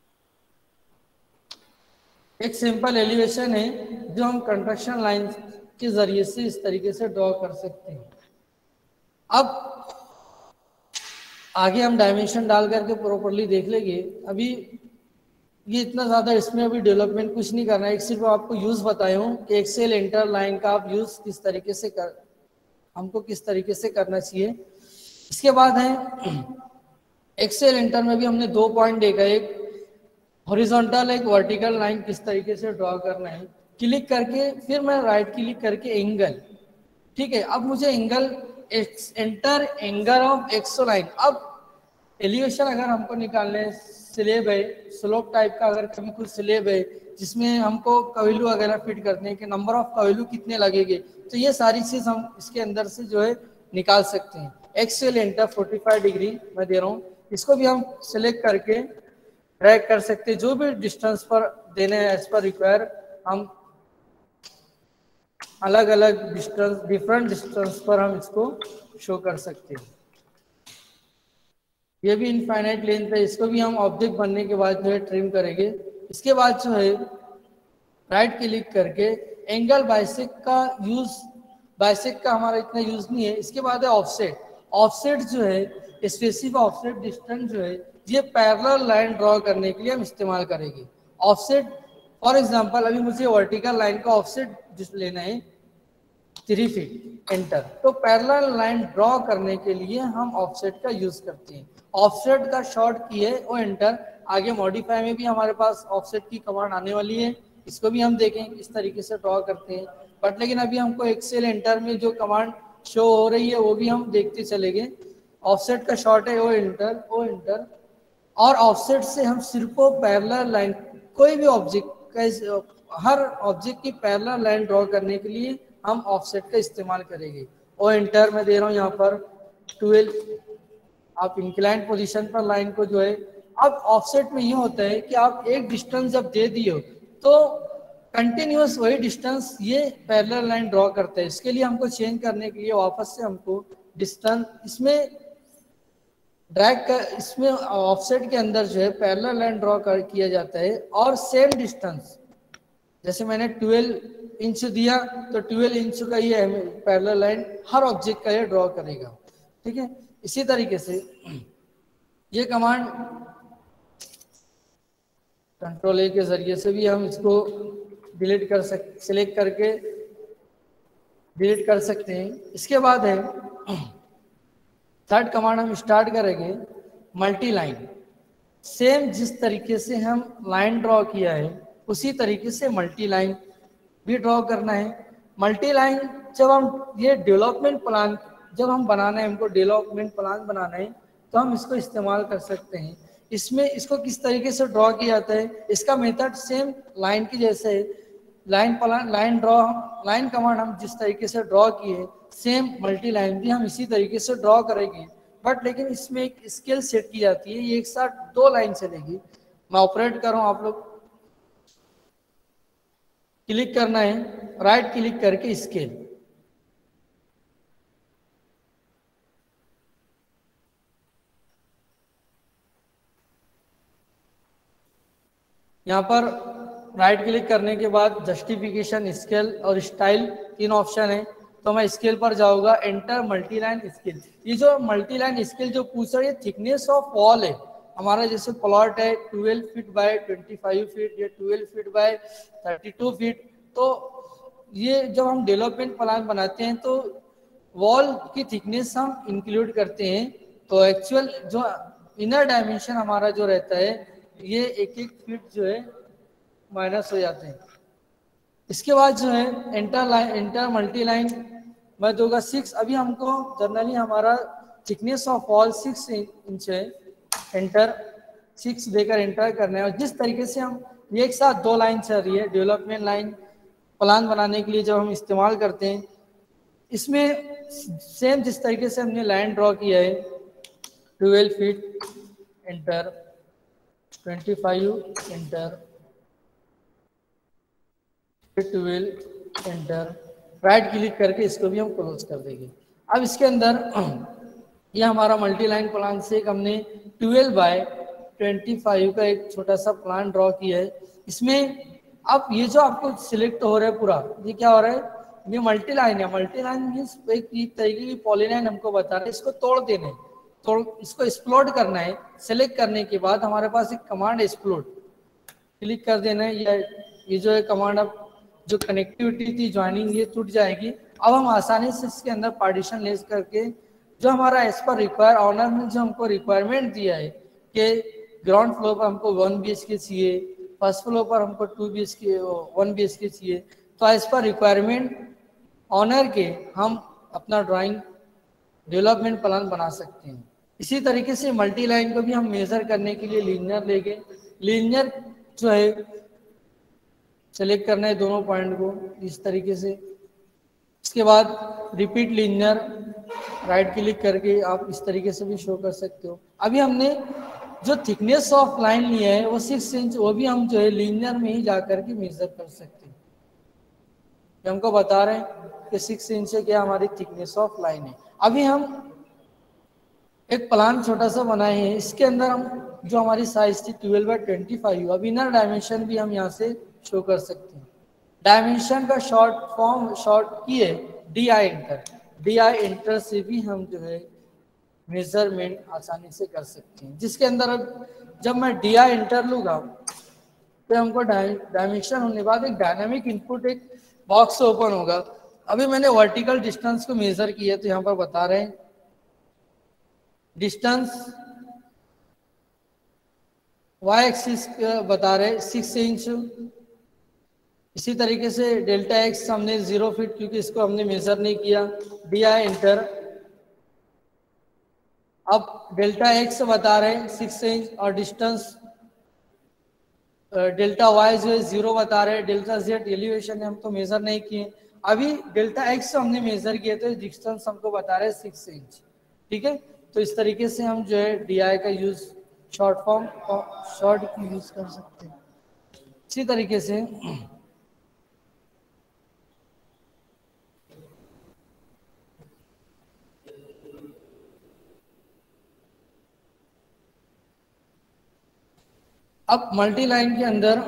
एक सिंपल एलिवेशन है जो हम कंस्ट्रक्शन लाइन के जरिए से इस तरीके से ड्रॉ कर सकते हैं। अब आगे हम डायमेंशन डाल करके प्रॉपरली देख लेंगे। अभी ये इतना ज़्यादा इसमें अभी डेवलपमेंट कुछ नहीं करना है, एक सिर्फ आपको यूज़ बताया हूँ कि एक्सेल एंटर लाइन का आप यूज़ किस तरीके से कर हमको किस तरीके से करना चाहिए। इसके बाद है एक्सेल एंटर में भी हमने दो पॉइंट देखा, एक हॉरिजॉन्टल एक वर्टिकल लाइन किस तरीके से ड्रॉ करना है। क्लिक करके फिर मैं राइट क्लिक करके एंगल, ठीक है। अब मुझे angle enter angle of X line. अब एलिवेशन अगर हमको निकालने स्लेब है, स्लोप टाइप का अगर कभी कुछ स्लेब है जिसमें हमको कवेलू वगैरह फिट करने के नंबर ऑफ कवेलू कितने लगेंगे, तो ये सारी चीज हम इसके अंदर से जो है निकाल सकते हैं। एक्सेल एंटर पैंतालीस डिग्री मैं दे रहा हूँ, इसको भी हम सिलेक्ट करके ड्रैग कर सकते हैं। जो भी डिस्टेंस पर देने हैं एज पर रिक्वायर हम अलग अलग डिस्टेंस डिफरेंट डिस्टेंस पर हम इसको शो कर सकते हैं। ये भी इनफाइनाइट लेंथ है, इसको भी हम ऑब्जेक्ट बनने के बाद जो है ट्रिम करेंगे। इसके बाद जो है राइट क्लिक करके एंगल बाइसेक का यूज, बाइसेक का हमारा इतना यूज नहीं है। इसके बाद है ऑफसेट। ऑफसेट जो है स्पेसिफिक ऑफसेट डिस्टेंस जो है ये पैरेलल लाइन ड्रॉ करने के लिए हम इस्तेमाल करेंगे। ऑफसेट फॉर एग्जांपल अभी मुझे वर्टिकल लाइन का ऑफसेट जिस लेना है थ्री फीट एंटर, तो पैरेलल लाइन ड्रॉ करने के लिए हम ऑफसेट का यूज करते हैं। ऑफसेट का शॉर्ट की है वो एंटर। आगे मॉडिफाई में भी हमारे पास ऑफसेट की कमांड आने वाली है, इसको भी हम देखें किस तरीके से ड्रॉ करते हैं। बट लेकिन अभी हमको एक्सेल एंटर में जो कमांड शो हो रही है वो भी हम देखते चलेंगे। ऑफसेट का शॉर्ट है वो एंटर वो एंटर और ऑफसेट से हम सिर्फ पैरेलल लाइन, कोई भी ऑब्जेक्ट का, हर ऑब्जेक्ट की पैरेलल लाइन ड्रॉ करने के लिए हम ऑफसेट का इस्तेमाल करेंगे। और एंटर में दे रहा हूँ यहाँ पर ट्वेल्व, आप इंक्लाइंड पोजीशन पर लाइन को जो है। अब ऑफसेट में ये होता है कि आप एक डिस्टेंस जब दे दिए हो तो कंटिन्यूअस वही डिस्टेंस ये पैरेलल लाइन ड्रॉ करता है। इसके लिए हमको चेंज करने के लिए वापस से हमको डिस्टेंस इसमें ड्रैग कर, इसमें ऑफसेट के अंदर जो है पैरेलल लाइन ड्रॉ कर किया जाता है और सेम डिस्टेंस जैसे मैंने ट्वेल्व इंच दिया तो ट्वेल्व इंच का ये पैरेलल लाइन हर ऑब्जेक्ट का ये ड्रॉ करेगा, ठीक है। इसी तरीके से ये कमांड कंट्रोल ए के जरिए से भी हम इसको डिलीट कर सक सिलेक्ट करके डिलीट कर सकते हैं। इसके बाद है थर्ड कमांड हम स्टार्ट करेंगे मल्टी लाइन। सेम जिस तरीके से हम लाइन ड्रॉ किया है उसी तरीके से मल्टी लाइन भी ड्रॉ करना है। मल्टी लाइन जब हम ये डेवलपमेंट प्लान जब हम बनाना है, हमको डेवलपमेंट प्लान बनाना है तो हम इसको इस्तेमाल कर सकते हैं। इसमें इसको किस तरीके से ड्रॉ किया जाता है, इसका मेथड सेम लाइन की जैसे है। Line plan line draw line command हम जिस तरीके से ड्रॉ किए सेम मल्टी लाइन भी हम इसी तरीके से ड्रॉ करेंगे। बट लेकिन इसमें एक स्केल सेट की जाती है, ये एक साथ दो लाइन चलेगी। मैं ऑपरेट कर रहा हूँ, आप लोग क्लिक करना है, राइट क्लिक करके स्केल, यहाँ पर राइट क्लिक करने के बाद जस्टिफिकेशन, स्केल और स्टाइल तीन ऑप्शन है। तो मैं स्केल पर जाऊंगा, एंटर मल्टी लाइन स्केल। ये जो मल्टी लाइन स्केल जो पूछ रहा है ये थिकनेस ऑफ वॉल है हमारा। जैसे प्लॉट है twelve feet by twenty five feet या twelve feet by thirty two feet. तो ये जब हम डेवलपमेंट प्लान बनाते हैं तो वॉल की थिकनेस हम इंक्लूड करते हैं। तो एक्चुअल जो इनर डायमेंशन हमारा जो रहता है ये एक एक फीट जो है माइनस हो जाते हैं। इसके बाद जो है enter line enter multi line मैं दूंगा सिक्स। अभी हमको जनरली हमारा thickness of wall six inch है, एंटर सिक्स देकर एंटर करना है। और जिस तरीके से हम ये एक साथ दो लाइन चल रही है डेवलपमेंट लाइन प्लान बनाने के लिए जब हम इस्तेमाल करते हैं, इसमें सेम जिस तरीके से हमने लाइन ड्रॉ किया है twelve feet enter, twenty five enter, twelve enter, right click करके इसको भी हम क्लोज कर देंगे। अब इसके अंदर ये हमारा मल्टी लाइन प्लान से एक हमने ट्वेल्व बाय ट्वेंटी फाइव का एक छोटा सा प्लान ड्रॉ किया है। इसमें अब ये जो आपको सिलेक्ट हो रहा है पूरा, ये क्या हो रहा है, ये मल्टी लाइन है। मल्टी लाइन मीन्स एक तरीके की पॉलीलाइन हमको बता रहे हैं, इसको तोड़ देना है, तोड़ इसको एक्सप्लोड करना है। सेलेक्ट करने के बाद हमारे पास एक कमांड एक्सप्लोड, क्लिक कर देना है। या ये जो है कमांड, अब जो कनेक्टिविटी थी ज्वाइनिंग ये टूट जाएगी। अब हम आसानी से इसके अंदर पार्टीशन लेस करके जो हमारा एज पर रिक्वायर ऑनर ने जो हमको रिक्वायरमेंट दिया है कि ग्राउंड फ्लोर पर हमको वन बी एच के चाहिए, फर्स्ट फ्लोर पर हमको two B H K one B H K चाहिए, तो एज पर रिक्वायरमेंट ऑनर के हम अपना ड्राइंग डेवलपमेंट प्लान बना सकते हैं। इसी तरीके से मल्टी लाइन को भी हम मेजर करने के लिए लीनियर लेंगे। लीनियर जो है सेलेक्ट करना है दोनों पॉइंट को इस तरीके से। इसके बाद रिपीट लीनियर, राइट क्लिक करके आप इस तरीके से भी शो कर सकते हो। अभी हमने जो थिकनेस ऑफ लाइन लिया है वो सिक्स इंच, वो भी हम जो है लीनियर में ही जाकर के मेजर कर सकते हैं। हमको बता रहे हैं कि सिक्स इंच से क्या हमारी थिकनेस ऑफ लाइन है। अभी हम एक प्लान छोटा सा बनाए हैं, इसके अंदर हम जो हमारी साइज थी ट्वेल्व बाई ट्वेंटी फाइव, अब इनर डायमेंशन भी हम यहाँ से शो कर सकते हैं। डायमेंशन का शॉर्ट फॉर्म शॉर्ट की है D I enter. D I enter से भी हम जो है मेजरमेंट आसानी से कर सकते हैं, जिसके अंदर अब जब मैं डी आई एंटर लूँगा तो हमको डायमेंशन होने के बाद एक डायनामिक इनपुट एक बॉक्स ओपन होगा। अभी मैंने वर्टिकल डिस्टेंस को मेजर किया तो यहाँ पर बता रहे हैं डिस्टेंस वाई एक्सिस बता रहे सिक्स इंच। इसी तरीके से डेल्टा एक्स हमने जीरो फीट, क्योंकि इसको हमने मेजर नहीं किया, डी आई एंटर। अब डेल्टा एक्स बता रहे हैं सिक्स इंच और डिस्टेंस डेल्टा वाई जो है जीरो बता रहे हैं। डेल्टा जेड एलिवेशन हम तो मेजर नहीं किए, अभी डेल्टा एक्स हमने मेजर किए तो डिस्टेंस हमको बता रहे हैं सिक्स इंच। ठीक है, तो इस तरीके से हम जो है डी आई का यूज शॉर्ट फॉर्म शॉर्ट की यूज कर सकते हैं। इसी तरीके से अब मल्टी लाइन के अंदर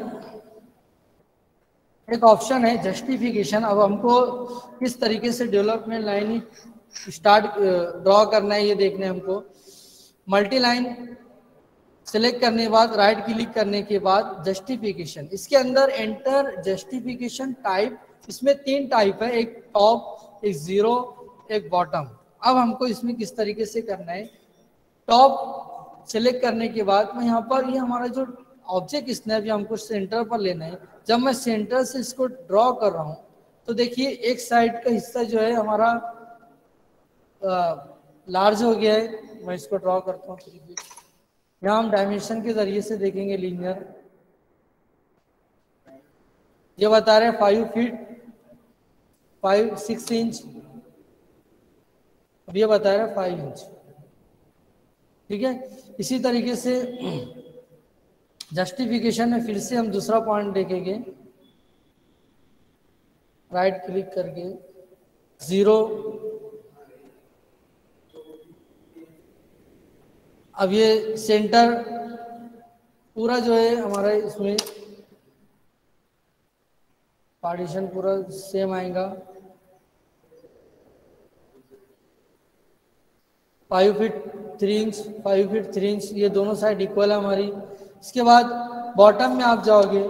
एक ऑप्शन है जस्टिफिकेशन। अब हमको किस तरीके से डेवलपमेंट लाइन स्टार्ट ड्रॉ करना है ये देखने हमको। मल्टी लाइन सेलेक्ट करने के बाद राइट क्लिक करने के बाद जस्टिफिकेशन, इसके अंदर एंटर जस्टिफिकेशन टाइप। इसमें तीन टाइप है, एक टॉप, एक जीरो, एक बॉटम। अब हमको इसमें किस तरीके से करना है, टॉप सेलेक्ट करने के बाद मैं यहाँ पर ये यह हमारा जो ऑब्जेक्ट स्नैप या हमको सेंटर पर लेना है। जब मैं सेंटर से इसको ड्रॉ कर रहा हूँ तो देखिए एक साइड का हिस्सा जो है हमारा लार्ज हो गया है। मैं इसको ड्रॉ करता हूँ, यहाँ हम डायमेंशन के जरिए से देखेंगे लीनियर। ये बता रहे हैं five feet five six inch, अब ये बता रहे हैं फाइव इंच। ठीक है, इसी तरीके से जस्टिफिकेशन में फिर से हम दूसरा पॉइंट देखेंगे, राइट क्लिक करके जीरो। अब ये सेंटर पूरा जो है हमारा इसमें पार्टीशन पूरा सेम आएगा। Five feet three inch five feet three inch ये दोनों साइड इक्वल है हमारी। इसके बाद बॉटम में आप जाओगे,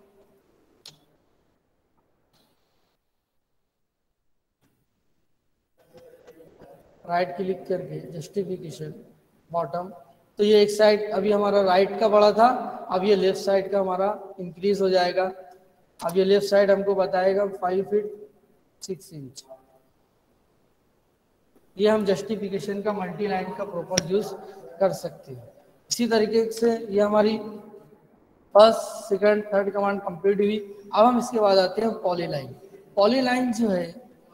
राइट क्लिक करके जस्टिफिकेशन बॉटम, तो ये एक साइड अभी हमारा राइट का बड़ा था, अब ये लेफ्ट साइड का हमारा इंक्रीज हो जाएगा। अब ये लेफ्ट साइड हमको बताएगा फाइव फीट सिक्स इंच। ये हम जस्टिफिकेशन का मल्टी लाइन का प्रॉपर यूज कर सकते हैं। इसी तरीके से ये हमारी first second third command complete हुई। अब हम इसके बाद आते हैं पॉली लाइन। पॉली लाइन जो है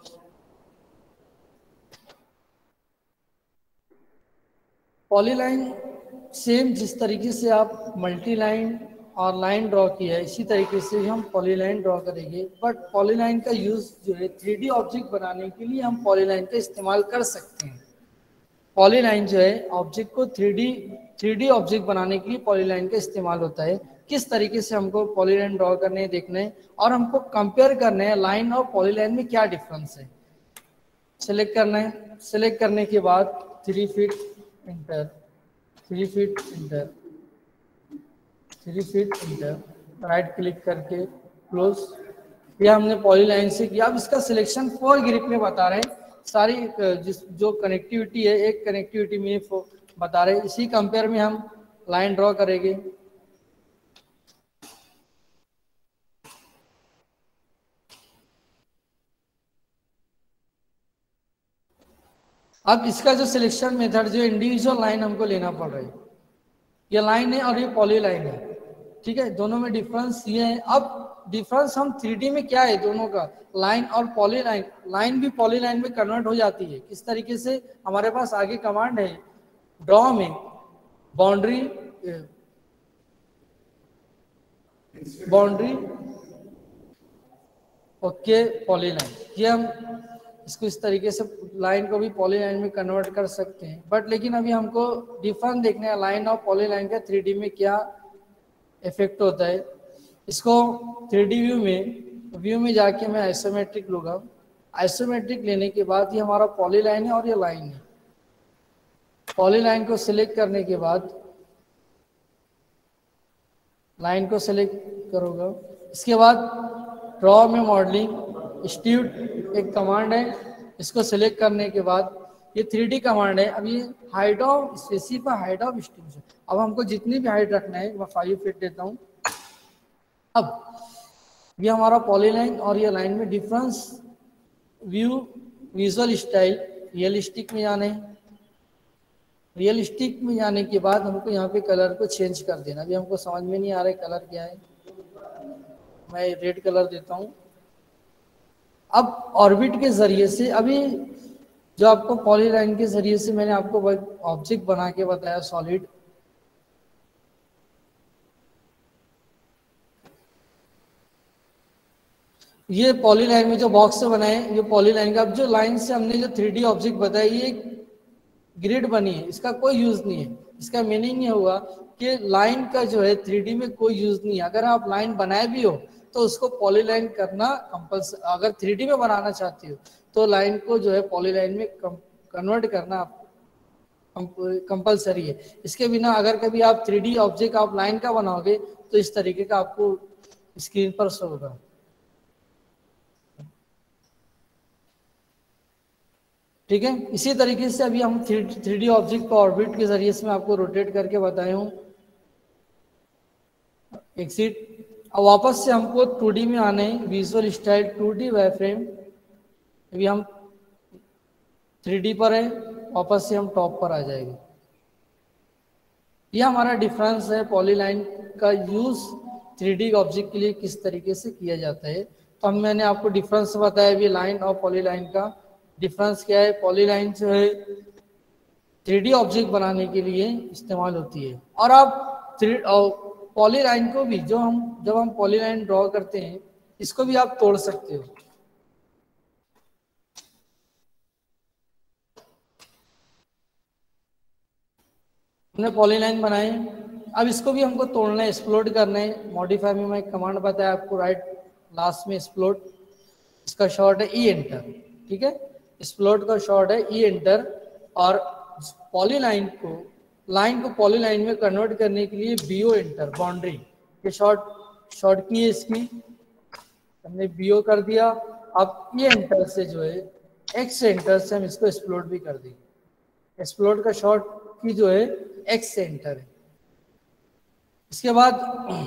पॉली लाइन सेम जिस तरीके से आप मल्टी लाइन और लाइन ड्रॉ किया है इसी तरीके से हम पॉली लाइन ड्रॉ करेंगे। बट पॉली लाइन का यूज जो है थ्री डी ऑब्जेक्ट बनाने के लिए हम पॉली लाइन का इस्तेमाल कर सकते हैं। पॉलीलाइन जो है ऑब्जेक्ट को three D three D object बनाने के लिए पॉलीलाइन का इस्तेमाल होता है। किस तरीके से हमको पॉलीलाइन ड्रॉ करने हैं देखना है और हमको कंपेयर करना है लाइन और पॉलीलाइन में क्या डिफरेंस है। सेलेक्ट करना है, सेलेक्ट करने के बाद three feet enter, three feet enter, three feet enter, right click करके क्लोज। यह हमने पॉलीलाइन से किया। अब इसका सिलेक्शन फोर ग्रिप में बता रहे हैं, सारी जिस जो कनेक्टिविटी है एक कनेक्टिविटी में बता रहे हैं। इसी कंपेयर में हम लाइन ड्रॉ करेंगे। अब इसका जो सिलेक्शन मेथड जो इंडिविजुअल लाइन हमको लेना पड़ रहा है, ये लाइन है और ये पॉली लाइन है, ठीक है, दोनों में डिफरेंस ये है। अब डिफरेंस हम थ्री डी में क्या है दोनों का, लाइन और पॉली लाइन, लाइन भी पॉली लाइन में कन्वर्ट हो जाती है। किस तरीके से, हमारे पास आगे कमांड है ड्रॉ में boundary boundary okay poly line, ये हम इसको इस तरीके से लाइन को भी पॉली लाइन में कन्वर्ट कर सकते हैं। बट लेकिन अभी हमको डिफरेंस देखने हैं लाइन और पॉली लाइन का थ्री डी में क्या इफेक्ट होता है। इसको थ्री डी व्यू में व्यू में जाके मैं आइसोमेट्रिक लूँगा। आइसोमेट्रिक लेने के बाद ये हमारा पॉली लाइन है और ये लाइन है। पॉली लाइन को सिलेक्ट करने के बाद लाइन को सिलेक्ट करोगे, इसके बाद ड्रॉ में मॉडलिंग स्ट्यूट एक कमांड है, इसको सिलेक्ट करने के बाद ये थ्री डी कमांड है। अब ये height of specify height of स्ट्यूट, अब हमको जितनी भी हाइट रखना है मैं फाइव फीट देता हूँ। अब ये हमारा पॉलीलाइन और ये लाइन में difference view visual style realistic में जाने, रियलिस्टिक में जाने के बाद हमको यहाँ पे कलर को चेंज कर देना। अभी हमको समझ में नहीं आ रहा है कलर क्या है, मैं रेड कलर देता हूँ। अब ऑर्बिट के जरिए से, अभी जो आपको पॉलीलाइन के जरिए से मैंने आपको ऑब्जेक्ट बना के बताया सॉलिड, ये पॉलीलाइन में जो बॉक्स से बनाए ये पॉलीलाइन का। अब जो लाइन से हमने जो थ्री डी ऑब्जेक्ट बताया ये ग्रिड बनी है, इसका कोई यूज नहीं है। इसका मीनिंग ये होगा कि लाइन का जो है थ्री डी में कोई यूज नहीं है। अगर आप लाइन बनाए भी हो तो उसको पॉलीलाइन करना कंपल्सरी, अगर थ्री डी में बनाना चाहती हो तो लाइन को जो है पॉलीलाइन में कन्वर्ट करना कंपल्सरी है। इसके बिना अगर कभी आप थ्री डी ऑब्जेक्ट आप लाइन का बनाओगे तो इस तरीके का आपको स्क्रीन पर शो होगा। ठीक है, इसी तरीके से अभी हम थ्री डी ऑब्जेक्ट को ऑर्बिट के जरिए से मैं आपको रोटेट करके बताया हूँ। एक्सिट। अब वापस से हमको टू डी में आने visual style two D wireframe, अभी हम थ्री डी पर है, वापस से हम टॉप पर आ जाएंगे। यह हमारा डिफरेंस है पॉलीलाइन का यूज थ्री डी ऑब्जेक्ट के लिए किस तरीके से किया जाता है। तो हम मैंने आपको डिफरेंस बताया अभी लाइन और पॉलीलाइन का। डिफरेंस क्या है, पॉलीलाइन जो है थ्री डी ऑब्जेक्ट बनाने के लिए इस्तेमाल होती है, और आप थ्री पॉलीलाइन को भी जो हम जब हम पॉलीलाइन ड्रॉ करते हैं इसको भी आप तोड़ सकते हो। हमने पॉलीलाइन बनाए, अब इसको भी हमको तोड़ना है, एक्सप्लोड करना है। मॉडिफाई में मैं कमांड बताया आपको राइट लास्ट में एक्सप्लोड, इसका शॉर्ट है ई एंटर। ठीक है, एक्सप्लोड का शॉर्ट है ई एंटर। और पॉलीलाइन को लाइन को पॉलीलाइन में कन्वर्ट करने के लिए बीओ एंटर, बाउंड्री, ये शॉर्ट शॉर्ट की है इसकी, हमने बीओ कर दिया। अब ई एंटर से जो है एक्स एंटर से हम इसको एक्सप्लोड भी कर देंगे। एक्सप्लोड का शॉर्ट की जो है एक्स एंटर है। इसके बाद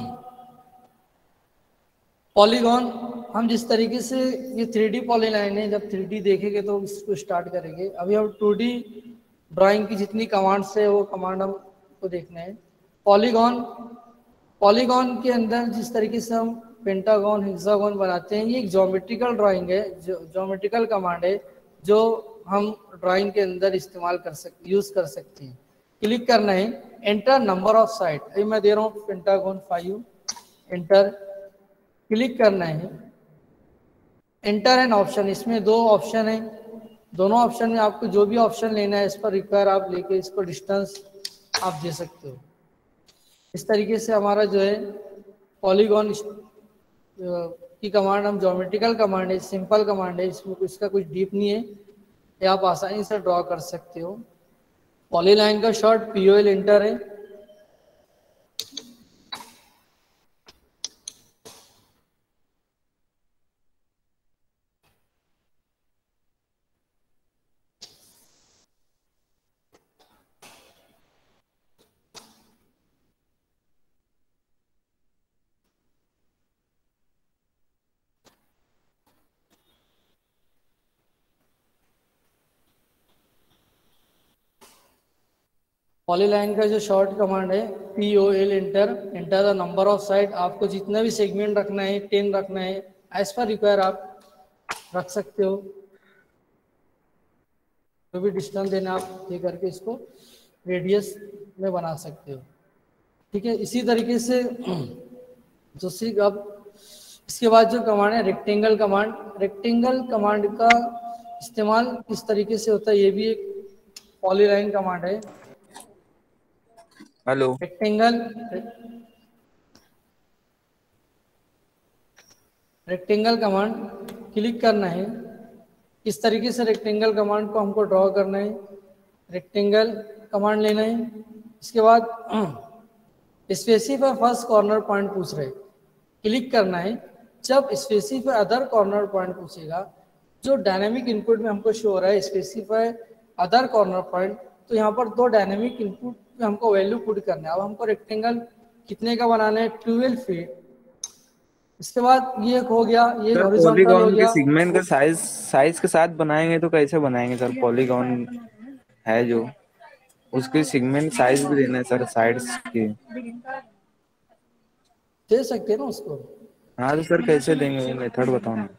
पॉलीगॉन, हम जिस तरीके से ये थ्री डी पॉलीलाइन है, जब थ्री डी देखेंगे तो इसको स्टार्ट करेंगे। अभी हम टू डी ड्राइंग की जितनी कमांड्स है वो कमांड हमको देखना है। पॉलीगॉन, पॉलीगॉन के अंदर जिस तरीके से हम पेंटागन हेक्सागन बनाते हैं, ये एक ज्योमेट्रिकल ड्राइंग है, जो ज्योमेट्रिकल कमांड है जो हम ड्राइंग के अंदर इस्तेमाल कर सकते यूज कर सकते हैं। क्लिक करना है, एंटर नंबर ऑफ साइड, अभी मैं दे रहा हूँ पेंटागन फाइव, एंटर क्लिक करना है। एंटर एन ऑप्शन, इसमें दो ऑप्शन है, दोनों ऑप्शन में आपको जो भी ऑप्शन लेना है इस पर रिक्वायर आप लेके इसको डिस्टेंस आप दे सकते हो। इस तरीके से हमारा जो है पॉलीगॉन की कमांड, हम ज्योमेट्रिकल कमांड है, सिंपल कमांड है, इसमें इसका कुछ डीप नहीं है, ये आप आसानी से ड्रॉ कर सकते हो। पॉलीलाइन का शॉर्ट पीओएल इंटर है। पॉलीलाइन का जो शॉर्ट कमांड है P O L enter, enter the number of side, आपको जितना भी सेगमेंट रखना है टेन रखना है, एज पर रिक्वायर आप रख सकते हो, जो भी डिस्टेंस देना आप ये करके इसको रेडियस में बना सकते हो। ठीक है, इसी तरीके से दूसरी अब इसके बाद जो कमांड है रेक्टेंगल कमांड, रेक्टेंगल कमांड का इस्तेमाल किस तरीके से होता है, ये भी एक पॉलीलाइन कमांड है। Hello, rectangle rectangle command click करना है, किस तरीके से रेक्टेंगल कमांड को हमको ड्रॉ करना है, रेक्टेंगल कमांड लेना है। इसके बाद स्पेसिफाई फर्स्ट कॉर्नर पॉइंट पूछ रहे, क्लिक करना है। जब स्पेसिफाई अदर कॉर्नर पॉइंट पूछेगा, जो डायनेमिक इनपुट में हमको शो हो रहा है स्पेसिफाई अदर कॉर्नर पॉइंट, तो यहाँ पर दो डायनेमिक इनपुट में हमको वैल्यू पुट करना है। अब हमको रेक्टेंगल कितने का बनाना है, ट्वेल्व फीट। इसके बाद ये हो गया, ये सर हॉरिजॉन्टल हो पॉलीगॉन के गया। सेगमेंट का साइज साइज के साथ बनाएंगे तो कैसे बनाएंगे सर? पॉलीगॉन है जो, उसके सेगमेंट साइज भी देना है सर, साइड्स की। दे सकते हैं ना उसको। हाँ तो सर कैसे देंगे, मेथड बताओ ना।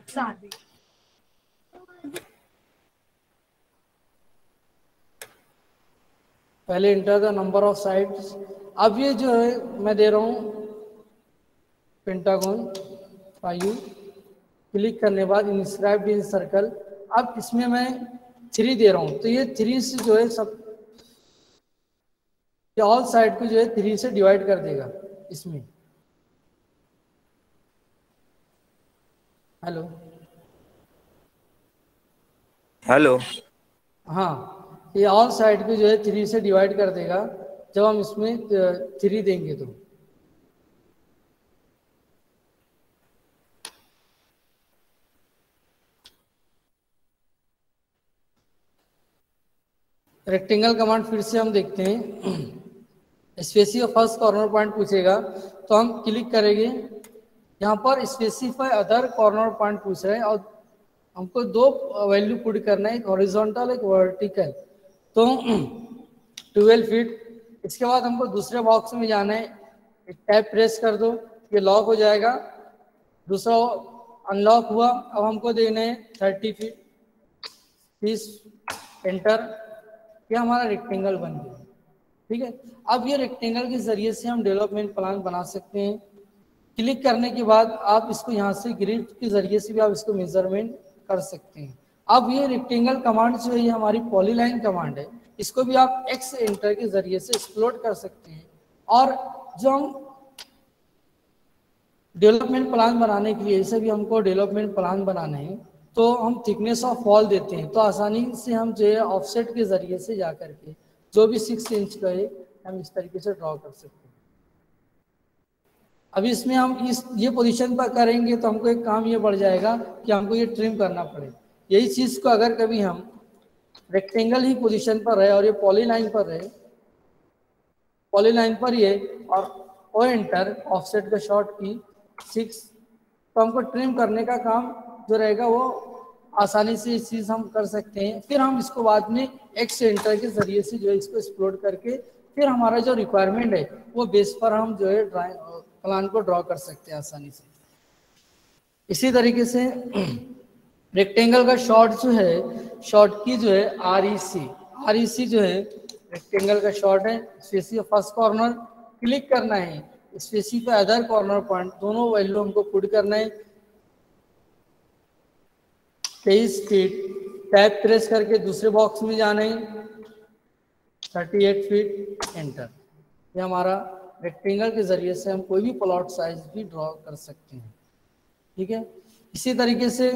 पहले enter the number of sides. अब ये जो है मैं दे रहा हूँ पेंटागन फाइव, क्लिक करने के बाद इंस्क्राइब्ड इन सर्कल। अब इसमें मैं थ्री दे रहा हूँ, तो ये थ्री से जो है सब ऑल साइड को जो है थ्री से डिवाइड कर देगा इसमें। हेलो हेलो, हाँ, ये ऑल साइड को जो है थ्री से डिवाइड कर देगा जब हम इसमें थ्री देंगे तो। रेक्टेंगल कमांड फिर से हम देखते हैं। स्पेसिफाई फर्स्ट कॉर्नर पॉइंट पूछेगा तो हम क्लिक करेंगे, यहाँ पर स्पेसिफाई अदर कॉर्नर पॉइंट पूछ रहे हैं और हमको दो वैल्यू पुट करना है, एक हॉरिजॉन्टल एक वर्टिकल। तो ट्वेल्व फीट। इसके बाद हमको दूसरे बॉक्स में जाना है, एक टैब प्रेस कर दो, ये लॉक हो जाएगा, दूसरा अनलॉक हुआ। अब हमको देना है थर्टी फीट, तीस, एंटर। ये हमारा रेक्टेंगल बन गया। ठीक है, अब ये रेक्टेंगल के जरिए से हम डेवलपमेंट प्लान बना सकते हैं। क्लिक करने के बाद आप इसको यहाँ से ग्रिड के जरिए से भी आप इसको मेजरमेंट कर सकते हैं। अब ये रेक्टेंगल कमांड जो है ये हमारी पॉलीलाइन कमांड है, इसको भी आप एक्स एंटर के जरिए से एक्सप्लोर कर सकते हैं। और जो हम डेवलपमेंट प्लान बनाने के लिए, जैसे भी हमको डेवलपमेंट प्लान बनाना है तो हम थिकनेस ऑफ वॉल देते हैं, तो आसानी से हम जो है ऑफसेट के जरिए से जा करके जो भी सिक्स इंच का है हम इस तरीके से ड्रॉ कर सकते हैं। अभी इसमें हम इस ये पोजीशन पर करेंगे तो हमको एक काम ये बढ़ जाएगा कि हमको ये ट्रिम करना पड़े। यही चीज़ को अगर कभी हम रेक्टेंगल ही पोजीशन पर रहे और ये पॉलीलाइन पर रहे, पॉलीलाइन पर ये और ओ एंटर, ऑफसेट का शॉर्ट की सिक्स, तो हमको ट्रिम करने का काम जो रहेगा वो आसानी से इस चीज़ हम कर सकते हैं। फिर हम इसको बाद में एक्स एंटर के जरिए से जो है इसको एक्सप्लोर करके फिर हमारा जो रिक्वायरमेंट है वो बेस पर हम जो है ड्राइंग प्लान को ड्रॉ कर सकते हैं आसानी से। इसी तरीके से रेक्टेंगल का शॉर्ट जो है, शॉर्ट की जो है आर ई सी, आर ई सी जो है रेक्टेंगल का शॉर्ट है। स्पेसिफाई फर्स्ट कॉर्नर क्लिक करना है, स्पेसिफाई अदर कॉर्नर पॉइंट, दोनों वैल्यू हमको पुट करना है। तेईस फीट टैब प्रेस करके दूसरे बॉक्स में जाना है, अड़तीस फीट एंटर। ये हमारा रेक्टेंगल के जरिए से हम कोई भी प्लॉट साइज भी ड्रॉ कर सकते हैं, ठीक है। इसी तरीके से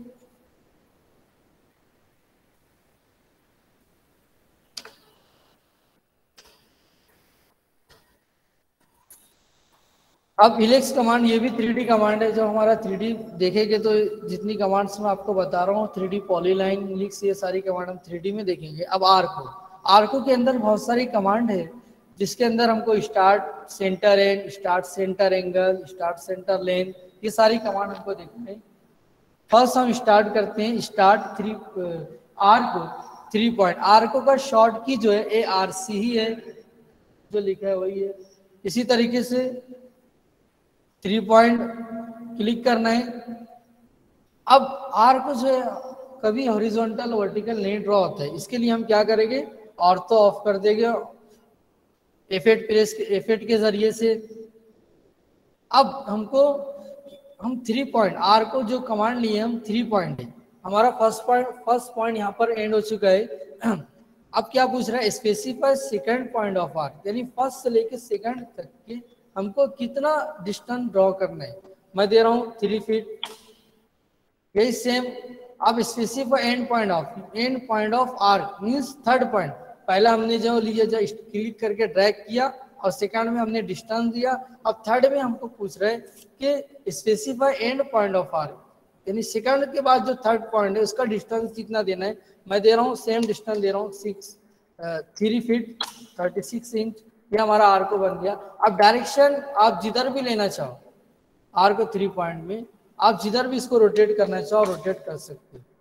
अब इलेक्स कमांड, ये भी थ्री डी कमांड है। जो हमारा थ्री डी देखेंगे तो जितनी कमांड्स मैं आपको बता रहा हूँ, थ्री डी पॉलीलाइन, इलिक्स, ये सारी कमांड हम थ्री डी में देखेंगे। अब आर्को, आर्को के अंदर बहुत सारी कमांड है, जिसके अंदर हमको start center end, start center angle, start center length, ये सारी कमांड हमको देखनी है। फर्स्ट हम स्टार्ट करते हैं, start three arc three point. Arc का शॉर्ट की जो है ए आर सी ही है, जो लिखा है वही है। इसी तरीके से थ्री पॉइंट क्लिक करना है। अब आर्क जो है कभी हॉरिजॉन्टल वर्टिकल नहीं ड्रॉ होता है, इसके लिए हम क्या करेंगे, ऑर्थो ऑफ कर देंगे एफेट प्रेस के एफेट के जरिए से। अब हमको हम थ्री पॉइंट आर को जो कमांड लिए हम थ्री पॉइंट है, हमारा फर्स्ट पॉइंट फर्स्ट पॉइंट यहाँ पर एंड हो चुका है। अब क्या पूछ रहा है, specify second point of arc, यानी फर्स्ट से लेके सेकंड तक के हमको कितना डिस्टेंस ड्रॉ करना है। मैं दे रहा हूँ थ्री फीट, यही सेम। अब specify end point of end point of arc means third point. पहला हमने जो लिया, जो क्लिक करके ड्रैग किया, और सेकंड में हमने डिस्टेंस दिया। अब थर्ड में हमको पूछ रहे हैं कि specify end point of arc, यानी सेकंड के बाद जो थर्ड पॉइंट है उसका डिस्टेंस कितना देना है। मैं दे रहा हूँ सेम डिस्टेंस दे रहा हूँ six three feet thirty six inch. ये हमारा आर्क बन गया। अब डायरेक्शन आप जिधर भी लेना चाहो, आर्क थ्री पॉइंट में आप जिधर भी इसको रोटेट करना चाहो रोटेट कर सकते हो,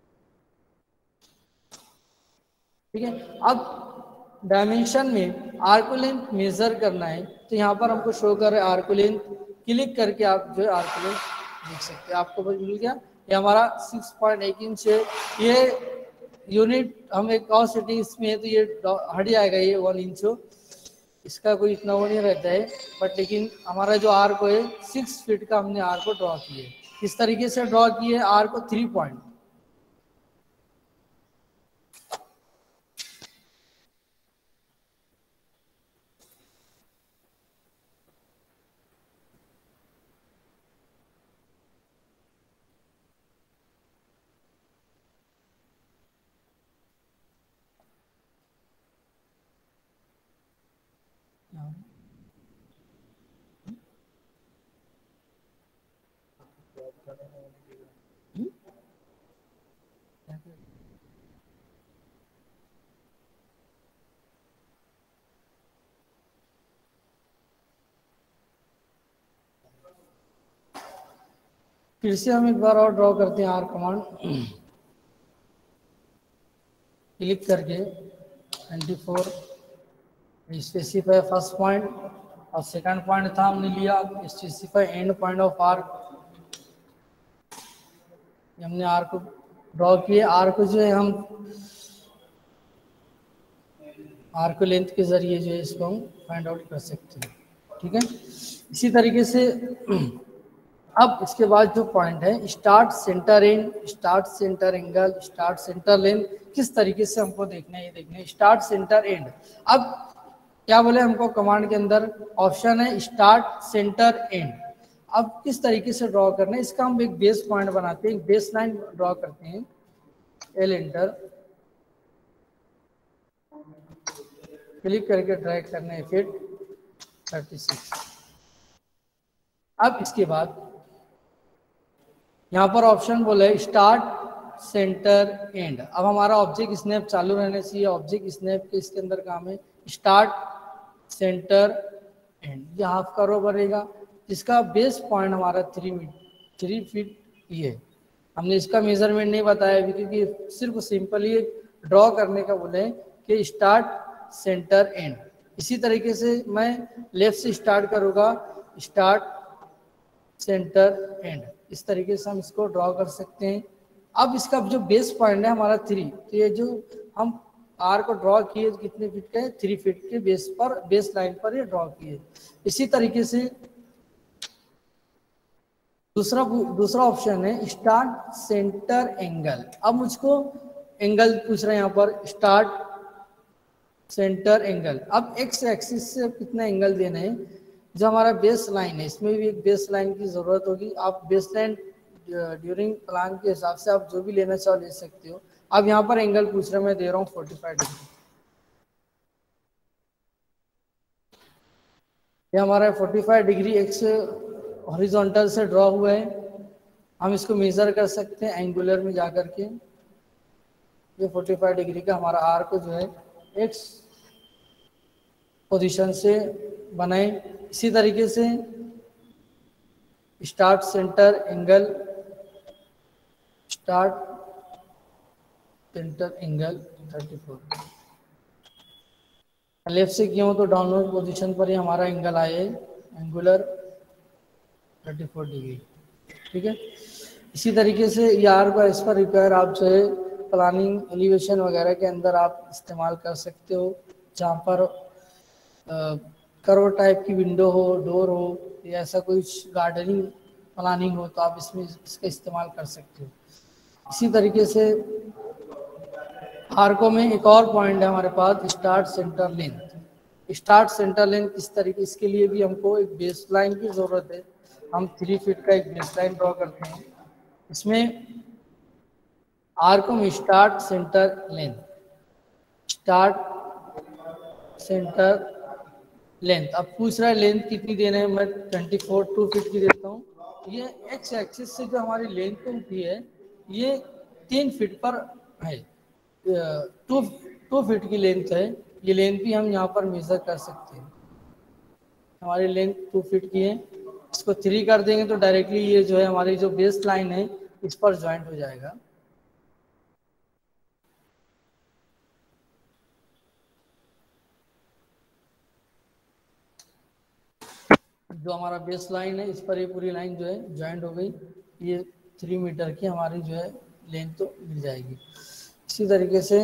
ठीक है। अब डायमेंशन में आर्क लेंथ मेजर करना है, तो यहाँ पर हमको शो कर रहा है आर्क लेंथ। क्लिक करके आप जो है आर्क लेंथ देख सकते हैं, आपको मिल गया। ये हमारा सिक्स पॉइंट एक इंच है। ये यूनिट हम एक और सेटिंग इसमें है तो ये हट जाएगा, ये वन इंच हो, इसका कोई इतना वो नहीं रहता है। बट लेकिन हमारा जो आर्क है सिक्स फीट का हमने आर्क को ड्रॉ किया है। इस तरीके से ड्रॉ किए आर्क को थ्री पॉइंट। फिर से हम एक बार और ड्रॉ करते हैं आर कमांड, क्लिक करके twenty four specify first point और सेकंड पॉइंट था हमने लिया specify end point of arc. हमने आर्क को ड्रॉ किए। आर्क जो है हम आर्क लेंथ के जरिए जो है इसको हम फाइंड आउट कर सकते हैं, ठीक है। इसी तरीके से अब इसके बाद जो पॉइंट है start center end, start center angle, start center length, किस तरीके से हमको देखना है, ये देखना है स्टार्ट सेंटर एंड। अब क्या बोले हमको कमांड के अंदर ऑप्शन है स्टार्ट सेंटर एंड। अब किस तरीके से ड्रॉ करना है, इसका हम एक बेस पॉइंट बनाते हैं, एक बेस लाइन ड्रॉ करते हैं। एल एंटर, क्लिक करके ड्रैग करना है फिर थर्टी सिक्स। अब इसके बाद यहाँ पर ऑप्शन बोला है स्टार्ट सेंटर एंड। अब हमारा ऑब्जेक्ट स्नैप चालू रहने से, ऑब्जेक्ट स्नैप के इसके अंदर काम है स्टार्ट सेंटर एंड। ये हाफ का रो बनेगा, इसका बेस पॉइंट हमारा थ्री थ्री फीट ये। हमने इसका मेजरमेंट नहीं बताया अभी, क्योंकि सिर्फ सिंपली ड्रॉ करने का बोले कि स्टार्ट सेंटर एंड। इसी तरीके से मैं लेफ्ट से स्टार्ट करूँगा, स्टार्ट सेंटर एंड। इस तरीके से हम इसको ड्रॉ कर सकते हैं। अब इसका जो बेस पॉइंट है हमारा थ्री, तो ये जो हम आर को ड्रॉ किए कितने फीट के, थ्री फीट के बेस पर, बेस लाइन पर ये ड्रॉ किए। इसी तरीके से दूसरा दूसरा ऑप्शन है स्टार्ट सेंटर एंगल। अब मुझको एंगल पूछ रहे हैं यहाँ पर, स्टार्ट सेंटर एंगल। अब एक्स एक्सिस से कितना एंगल देना है, जो हमारा बेस लाइन है इसमें भी एक बेस लाइन की जरूरत होगी। आप बेस लाइन ड्यूरिंग प्लान के हिसाब से आप जो भी लेना चाहो ले सकते हो। अब यहाँ पर एंगल पूछ रहे हैं, मैं दे रहा हूँ फोर्टी फाइव डिग्री। ये हमारा forty five degree X horizontal से ड्रॉ हुआ है। हम इसको मेजर कर सकते हैं एंगुलर में जाकर के। ये फोर्टी फाइव डिग्री का हमारा आर्क जो है एक्स पोजीशन से बनाए। इसी तरीके से start center angle, start center angle thirty four. Left से किया हो तो डाउनवर्ड पोजीशन पर ही हमारा एंगल आए, एंगुलर थर्टी फोर डिग्री। ठीक है, इसी तरीके से ये आर का इस पर रिपेयर आप जो है प्लानिंग एलिवेशन वगैरह के अंदर आप इस्तेमाल कर सकते हो। जहाँ पर कर्व टाइप की विंडो हो, डोर हो, या ऐसा कोई गार्डनिंग प्लानिंग हो तो आप इसमें इसका इस्तेमाल कर सकते हो। इसी तरीके से आर्को में एक और पॉइंट है हमारे पास, start center length. Start center length किस तरीके, इसके लिए भी हमको एक बेस लाइन की जरूरत है। हम थ्री फीट का एक बेस लाइन ड्रॉ करते हैं। इसमें आर्को में start center length, start center length. अब पूछ रहा है लेंथ कितनी देना है, मैं ट्वेंटी फोर टू फीट की देता हूँ। ये एक्स एक्सिस से जो हमारी लेंथ होती है ये तीन फीट पर है, टू टू फीट की लेंथ है। ये लेंथ भी हम यहाँ पर मेजर कर सकते हैं। हमारी लेंथ टू फीट की है, इसको थ्री कर देंगे तो डायरेक्टली ये जो है हमारी जो बेस लाइन है इस पर ज्वाइंट हो जाएगा। जो हमारा बेस लाइन है इस पर ये पूरी लाइन जो है ज्वाइंट हो गई। ये थ्री मीटर की हमारी जो है लेंथ तो मिल जाएगी। इसी तरीके से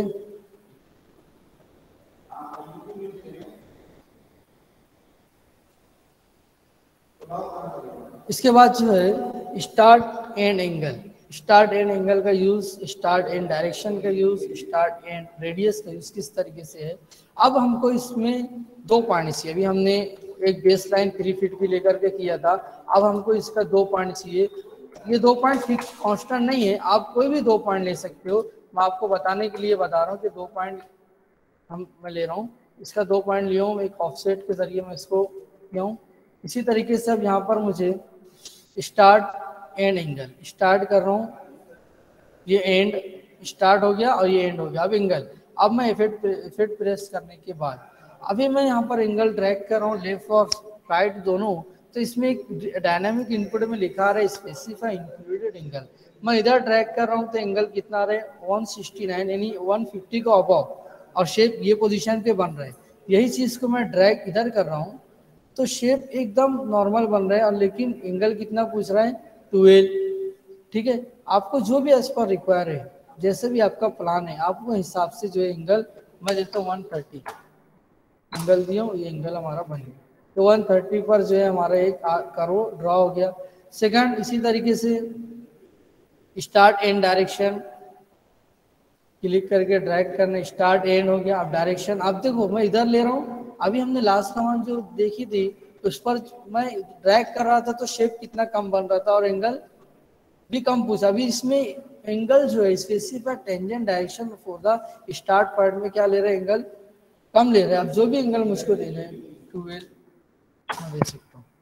इसके बाद जो है start end angle. Start end angle का यूज, स्टार्ट एंड डायरेक्शन का यूज, स्टार्ट एंड रेडियस का यूज किस तरीके से है। अब हमको इसमें दो पॉइंट चाहिए। अभी हमने एक बेस लाइन थ्री फीट की लेकर के किया था, अब हमको इसका दो पॉइंट चाहिए। ये दो पॉइंट फिक्स कांस्टेंट नहीं है, आप कोई भी दो पॉइंट ले सकते हो। मैं आपको बताने के लिए बता रहा हूँ कि दो पॉइंट हम मैं ले रहा हूँ। इसका दो पॉइंट लिया हूँ, एक ऑफसेट के जरिए मैं इसको लिया हूँ। इसी तरीके से अब यहाँ पर मुझे स्टार्ट एंड एंगल स्टार्ट कर रहा हूँ, ये एंड स्टार्ट हो गया और ये एंड हो गया। अब एंगल, अब मैं इफेक्ट इफेक्ट प्रेस करने के बाद अभी मैं यहाँ पर एंगल ड्रैग कर रहा हूँ लेफ्ट और राइट दोनों। तो इसमें एक डायनामिक इनपुट में लिखा रहा है स्पेसिफाई इंक्लूडेड एंगल। मैं इधर ड्रैग कर रहा हूँ तो एंगल कितना आ रहा है वन सिक्सटी नाइन, यानी वन फिफ्टी का अबव, और शेप ये पोजीशन पे बन रहा है। यही चीज़ को मैं ड्रैग इधर कर रहा हूँ तो शेप एकदम नॉर्मल बन रहा है, और लेकिन एंगल कितना पूछ रहा है ट्वेल्व। ठीक है, आपको जो भी एज पर रिक्वायर है, जैसे भी आपका प्लान है, आपको हिसाब से जो है एंगल मैं देता हूँ वन थर्टी एंगल दिया हूँ। ये एंगल हमारा बन गया, तो वन थर्टी पर जो है हमारा एक कर्व ड्रॉ हो गया। सेकंड, इसी तरीके से स्टार्ट एंड डायरेक्शन क्लिक करके ड्रैग करना, स्टार्ट एंड हो गया। अब डायरेक्शन, अब देखो मैं इधर ले रहा हूँ। अभी हमने लास्ट कमांड जो देखी थी उस पर मैं ड्रैग कर रहा था तो शेप कितना कम बन रहा था और एंगल भी कम पूछा। अभी इसमें एंगल जो है specify tangent direction for the start point में क्या ले रहे हैं, एंगल कम ले रहे हैं। अब जो भी एंगल मुझको देना है ट्वेल्व मैं दे सकता हूँ।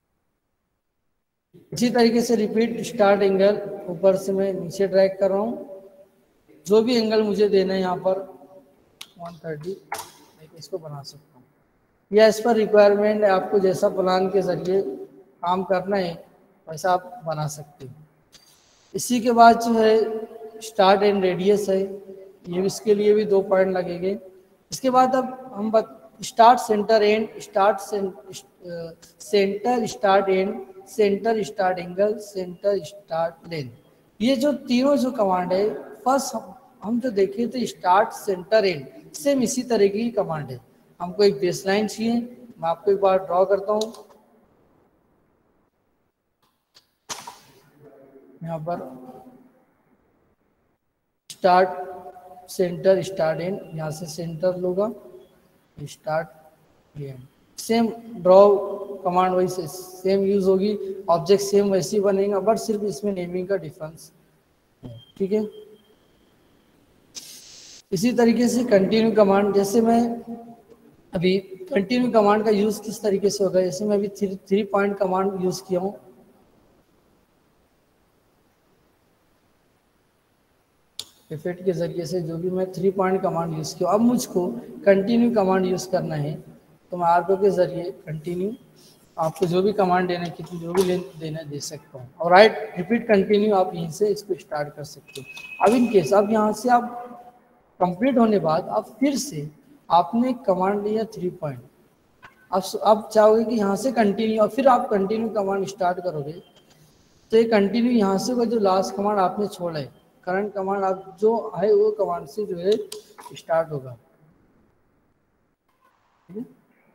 इसी तरीके से रिपीट स्टार्ट एंगल, ऊपर से मैं नीचे ड्रैग कर रहा हूँ। जो भी एंगल मुझे देना है यहाँ पर वन थर्टी इसको बना सकता हूँ, या इस पर रिक्वायरमेंट है आपको जैसा प्लान के जरिए काम करना है वैसा आप बना सकते हो। इसी के बाद जो है स्टार्ट एंड रेडियस है, ये इसके लिए भी दो पॉइंट लगेंगे। इसके बाद अब हम बत, start center end, start center start end, center start angle, center start length. ये जो तीनों जो कमांड है, फर्स्ट हम, हम जो देखे थे स्टार्ट सेंटर एंड, सेम इसी तरीके की कमांड है। हमको एक बेसलाइन चाहिए, मैं आपको एक बार ड्रॉ करता हूँ। यहाँ पर स्टार्ट सेंटर स्टार्ट एंड, यहाँ से सेंटर लोगा start end, same draw command वही से सेम यूज होगी, ऑब्जेक्ट सेम वैसे ही बनेगा, बट सिर्फ इसमें नेमिंग का डिफरेंस है, ठीक है। इसी तरीके से कंटिन्यू कमांड, जैसे मैं अभी कंटिन्यू कमांड का यूज किस तरीके से होगा, जैसे मैं अभी three three point command use किया हूँ, इफेक्ट के जरिए से जो भी मैं थ्री पॉइंट कमांड यूज किया, अब मुझको कंटिन्यू कमांड यूज करना है, तो मैं आरपो के जरिए कंटिन्यू आपको जो भी कमांड देना है, कितनी जो भी लेंथ देना दे सकता हूँ, और राइट रिपीट कंटिन्यू आप यहीं से इसको स्टार्ट कर सकते हो। अब इन केस अब यहाँ से आप कंप्लीट होने बाद अब फिर से आपने कमांड लिया थ्री पॉइंट, अब अब चाहोगे कि यहाँ से कंटिन्यू, और फिर आप कंटिन्यू कमांड स्टार्ट करोगे, तो ये कंटिन्यू यहाँ से वो जो लास्ट कमांड आपने छोड़ा है, करंट कमांड आप जो है वो कमांड से जो है स्टार्ट होगा, ठीक है।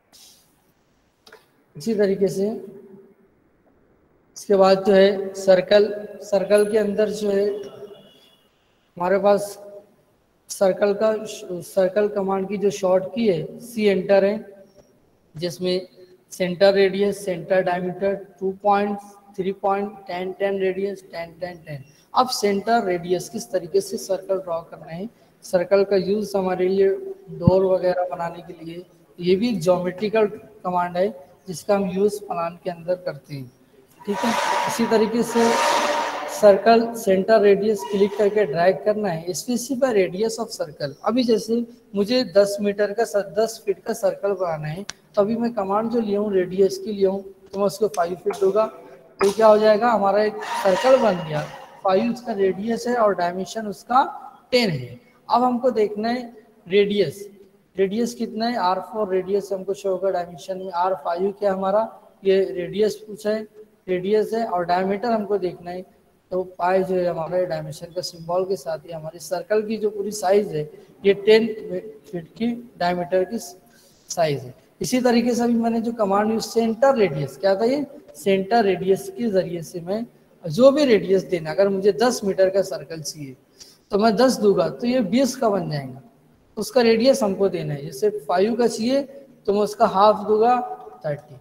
इसी तरीके से इसके बाद जो है सर्कल, सर्कल के अंदर जो है हमारे पास सर्कल का सर्कल कमांड की जो शॉर्ट की है सी एंटर है, जिसमें center radius, center diameter, two point, three point, ten ten radius, ten ten ten. अब सेंटर रेडियस किस तरीके से सर्कल ड्रॉ करना है, सर्कल का यूज हमारे लिए डोर वगैरह बनाने के लिए, ये भी एक ज्योमेट्रिकल कमांड है जिसका हम यूज प्लान के अंदर करते हैं, ठीक है। इसी तरीके से सर्कल सेंटर रेडियस क्लिक करके ड्रैग करना है, स्पेसिफाई रेडियस ऑफ सर्कल। अभी जैसे मुझे दस मीटर का दस फीट का सर्कल बनाना है, तो अभी मैं कमांड जो लिया हूँ रेडियस की लिया हूँ, तो मैं उसको फाइव फीट दूंगा, तो क्या हो जाएगा, हमारा एक सर्कल बन गया, फाइव उसका रेडियस है और डायमेंशन उसका टेन है। अब हमको देखना है रेडियस, रेडियस कितना है, आर फोर रेडियस हमको शो होगा डायमेंशन में, आर फाइव क्या हमारा ये रेडियस पूछा है, रेडियस है, और डायमीटर हमको देखना है, तो पाई जो है हमारे डायमेंशन का सिंबल के साथ ही हमारी सर्कल की जो पूरी साइज है ये टेन फीट की डायमीटर की साइज है। इसी तरीके से अभी मैंने जो कमांड यूज सेंटर रेडियस, क्या था ये, सेंटर रेडियस के जरिए से मैं जो भी रेडियस देना, अगर मुझे दस मीटर का सर्कल चाहिए तो मैं दस दूंगा तो ये बीस का बन जाएगा, उसका रेडियस हमको देना है, जैसे फाइव का चाहिए तो मैं उसका हाफ दूंगा थर्टी।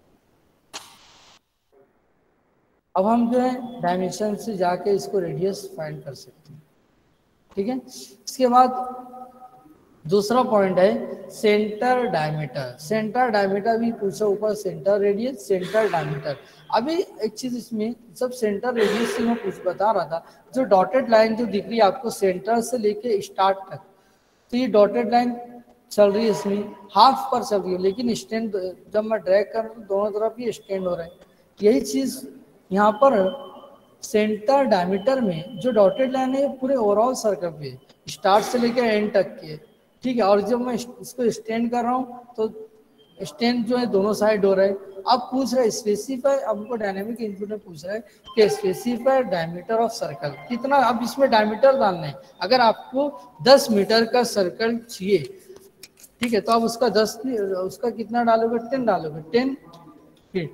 अब हम जो है डायमेंशन से जाके इसको रेडियस फाइंड कर सकते हैं, ठीक है। इसके बाद दूसरा पॉइंट है सेंटर डायमीटर, सेंटर डायमीटर भी पूछा ऊपर, सेंटर रेडियस, सेंटर डायमीटर। अभी एक चीज इसमें जब सेंटर रेडियस से मैं कुछ बता रहा था, जो डॉटेड लाइन जो दिख रही है आपको सेंटर से लेके स्टार्ट तक, तो ये डॉटेड लाइन चल रही है इसमें हाफ पर चल रही है, लेकिन स्टैंड जब मैं ड्रैग कर रहा हूँ दोनों तरफ ही स्टैंड हो रहा है। यही चीज यहाँ पर सेंटर डायमीटर में जो डॉटेड लाइन है पूरे ओवरऑल सर्कल पे स्टार्ट से लेकर एंड तक के, ठीक है। और जब मैं इसको स्टैंड कर रहा हूँ तो स्टैंड जो है दोनों साइड हो रहा है। अब पूछ रहा है स्पेसिफाई, अब हमको डायनेमिक इनपुट में पूछ रहा है कि स्पेसिफाई डायमीटर ऑफ सर्कल कितना, अब इसमें डायमीटर डालना है। अगर आपको दस मीटर का सर्कल चाहिए, ठीक है, तो आप उसका दस उसका कितना डालोगे, टेन डालोगे, टेन फीट।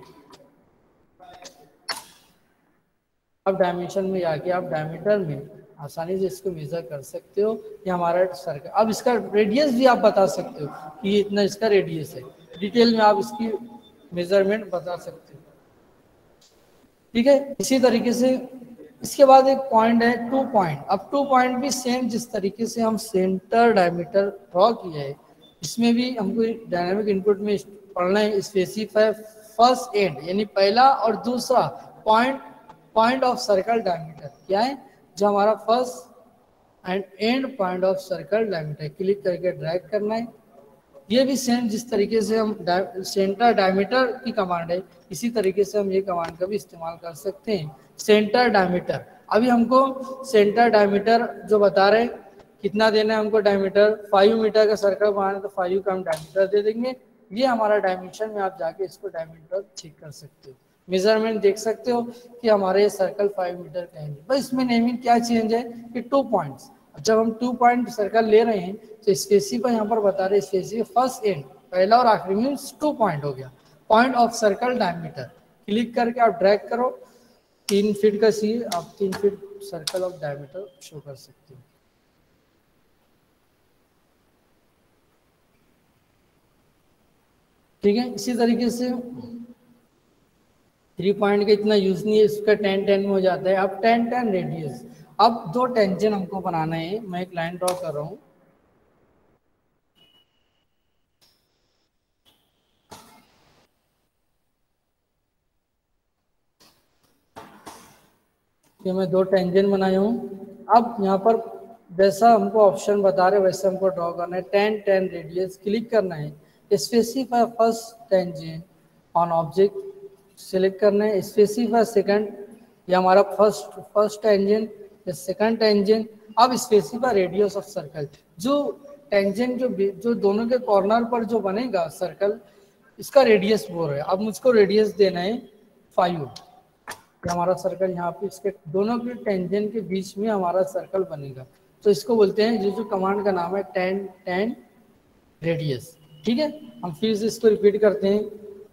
अब डायमेंशन में जाके आप डायमीटर में आसानी से इसको मेजर कर सकते हो, ये हमारा सर्कल। अब इसका रेडियस भी आप बता सकते हो कि ये इतना इसका रेडियस है, डिटेल में आप इसकी मेजरमेंट बता सकते हो, ठीक है। इसी तरीके से इसके बाद एक पॉइंट है टू पॉइंट। अब टू पॉइंट भी सेम जिस तरीके से हम सेंटर डायमीटर ड्रॉ किया है, इसमें भी हमको डायनामिक इनपुट में पढ़ना है स्पेसिफाई फर्स्ट एंड, यानी पहला और दूसरा point point of circle diameter क्या है, जो हमारा first end end point of circle diameter click करके ड्रैग करना है। ये भी सेम जिस तरीके से हम सेंटर डायमीटर की कमांड है, इसी तरीके से हम ये कमांड का भी इस्तेमाल कर सकते हैं, सेंटर डायमीटर। अभी हमको सेंटर डायमीटर जो बता रहे हैं कितना देना है हमको, डायमीटर फाइव मीटर का सर्कल बनाना है तो फाइव का हम डायमीटर दे देंगे। ये हमारा डायमेंशन में आप जाके इसको डायमीटर चेक कर सकते हो, मेजरमेंट देख सकते हो कि हमारे सर्कल फाइव मीटर का है। बस इसमें नेमिंग क्या चेंज है कि टू पॉइंट्स, जब हम टू पॉइंट सर्कल ले रहे हैं तो स्पेसिफाई यहाँ पर बता रहे स्पेसिफाई फर्स्ट एंड, पहला और आखिरी मीन्स टू पॉइंट हो गया, point of circle diameter. Click करके आप ड्रैग करो, तीन फीट का चाहिए, आप तीन feet circle of diameter show कर सकते हो। ठीक है। इसी तरीके से थ्री पॉइंट का इतना यूज नहीं है, इसका टेन टेन में हो जाता है। अब टेन टेन रेडियस, अब दो टेंजेंट हमको बनाना है। मैं एक लाइन ड्रॉ कर रहा हूँ। कि मैं दो टेंजेंट बनाया हूँ। अब यहाँ पर जैसा हमको ऑप्शन बता रहे वैसे हमको ड्रॉ करना है। टेन टेन रेडियस क्लिक करना है, specify first tangent on object select करना है, स्पेसिफाई सेकंड, ये हमारा फर्स्ट फर्स्ट टेंजेंट, ये सेकंड टेंजेंट। अब स्पेसिफाई रेडियस ऑफ सर्कल, जो टेंजेंट जो जो दोनों के कॉर्नर पर जो बनेगा सर्कल, इसका रेडियस बोल रहे हैं। अब मुझको रेडियस देना है फाइव। हमारा सर्कल यहाँ पे इसके दोनों के टेंजेंट के बीच में हमारा सर्कल बनेगा, तो इसको बोलते हैं, जो जो कमांड का नाम है टेन टेन रेडियस। ठीक है, हम फिर से इसको रिपीट करते हैं।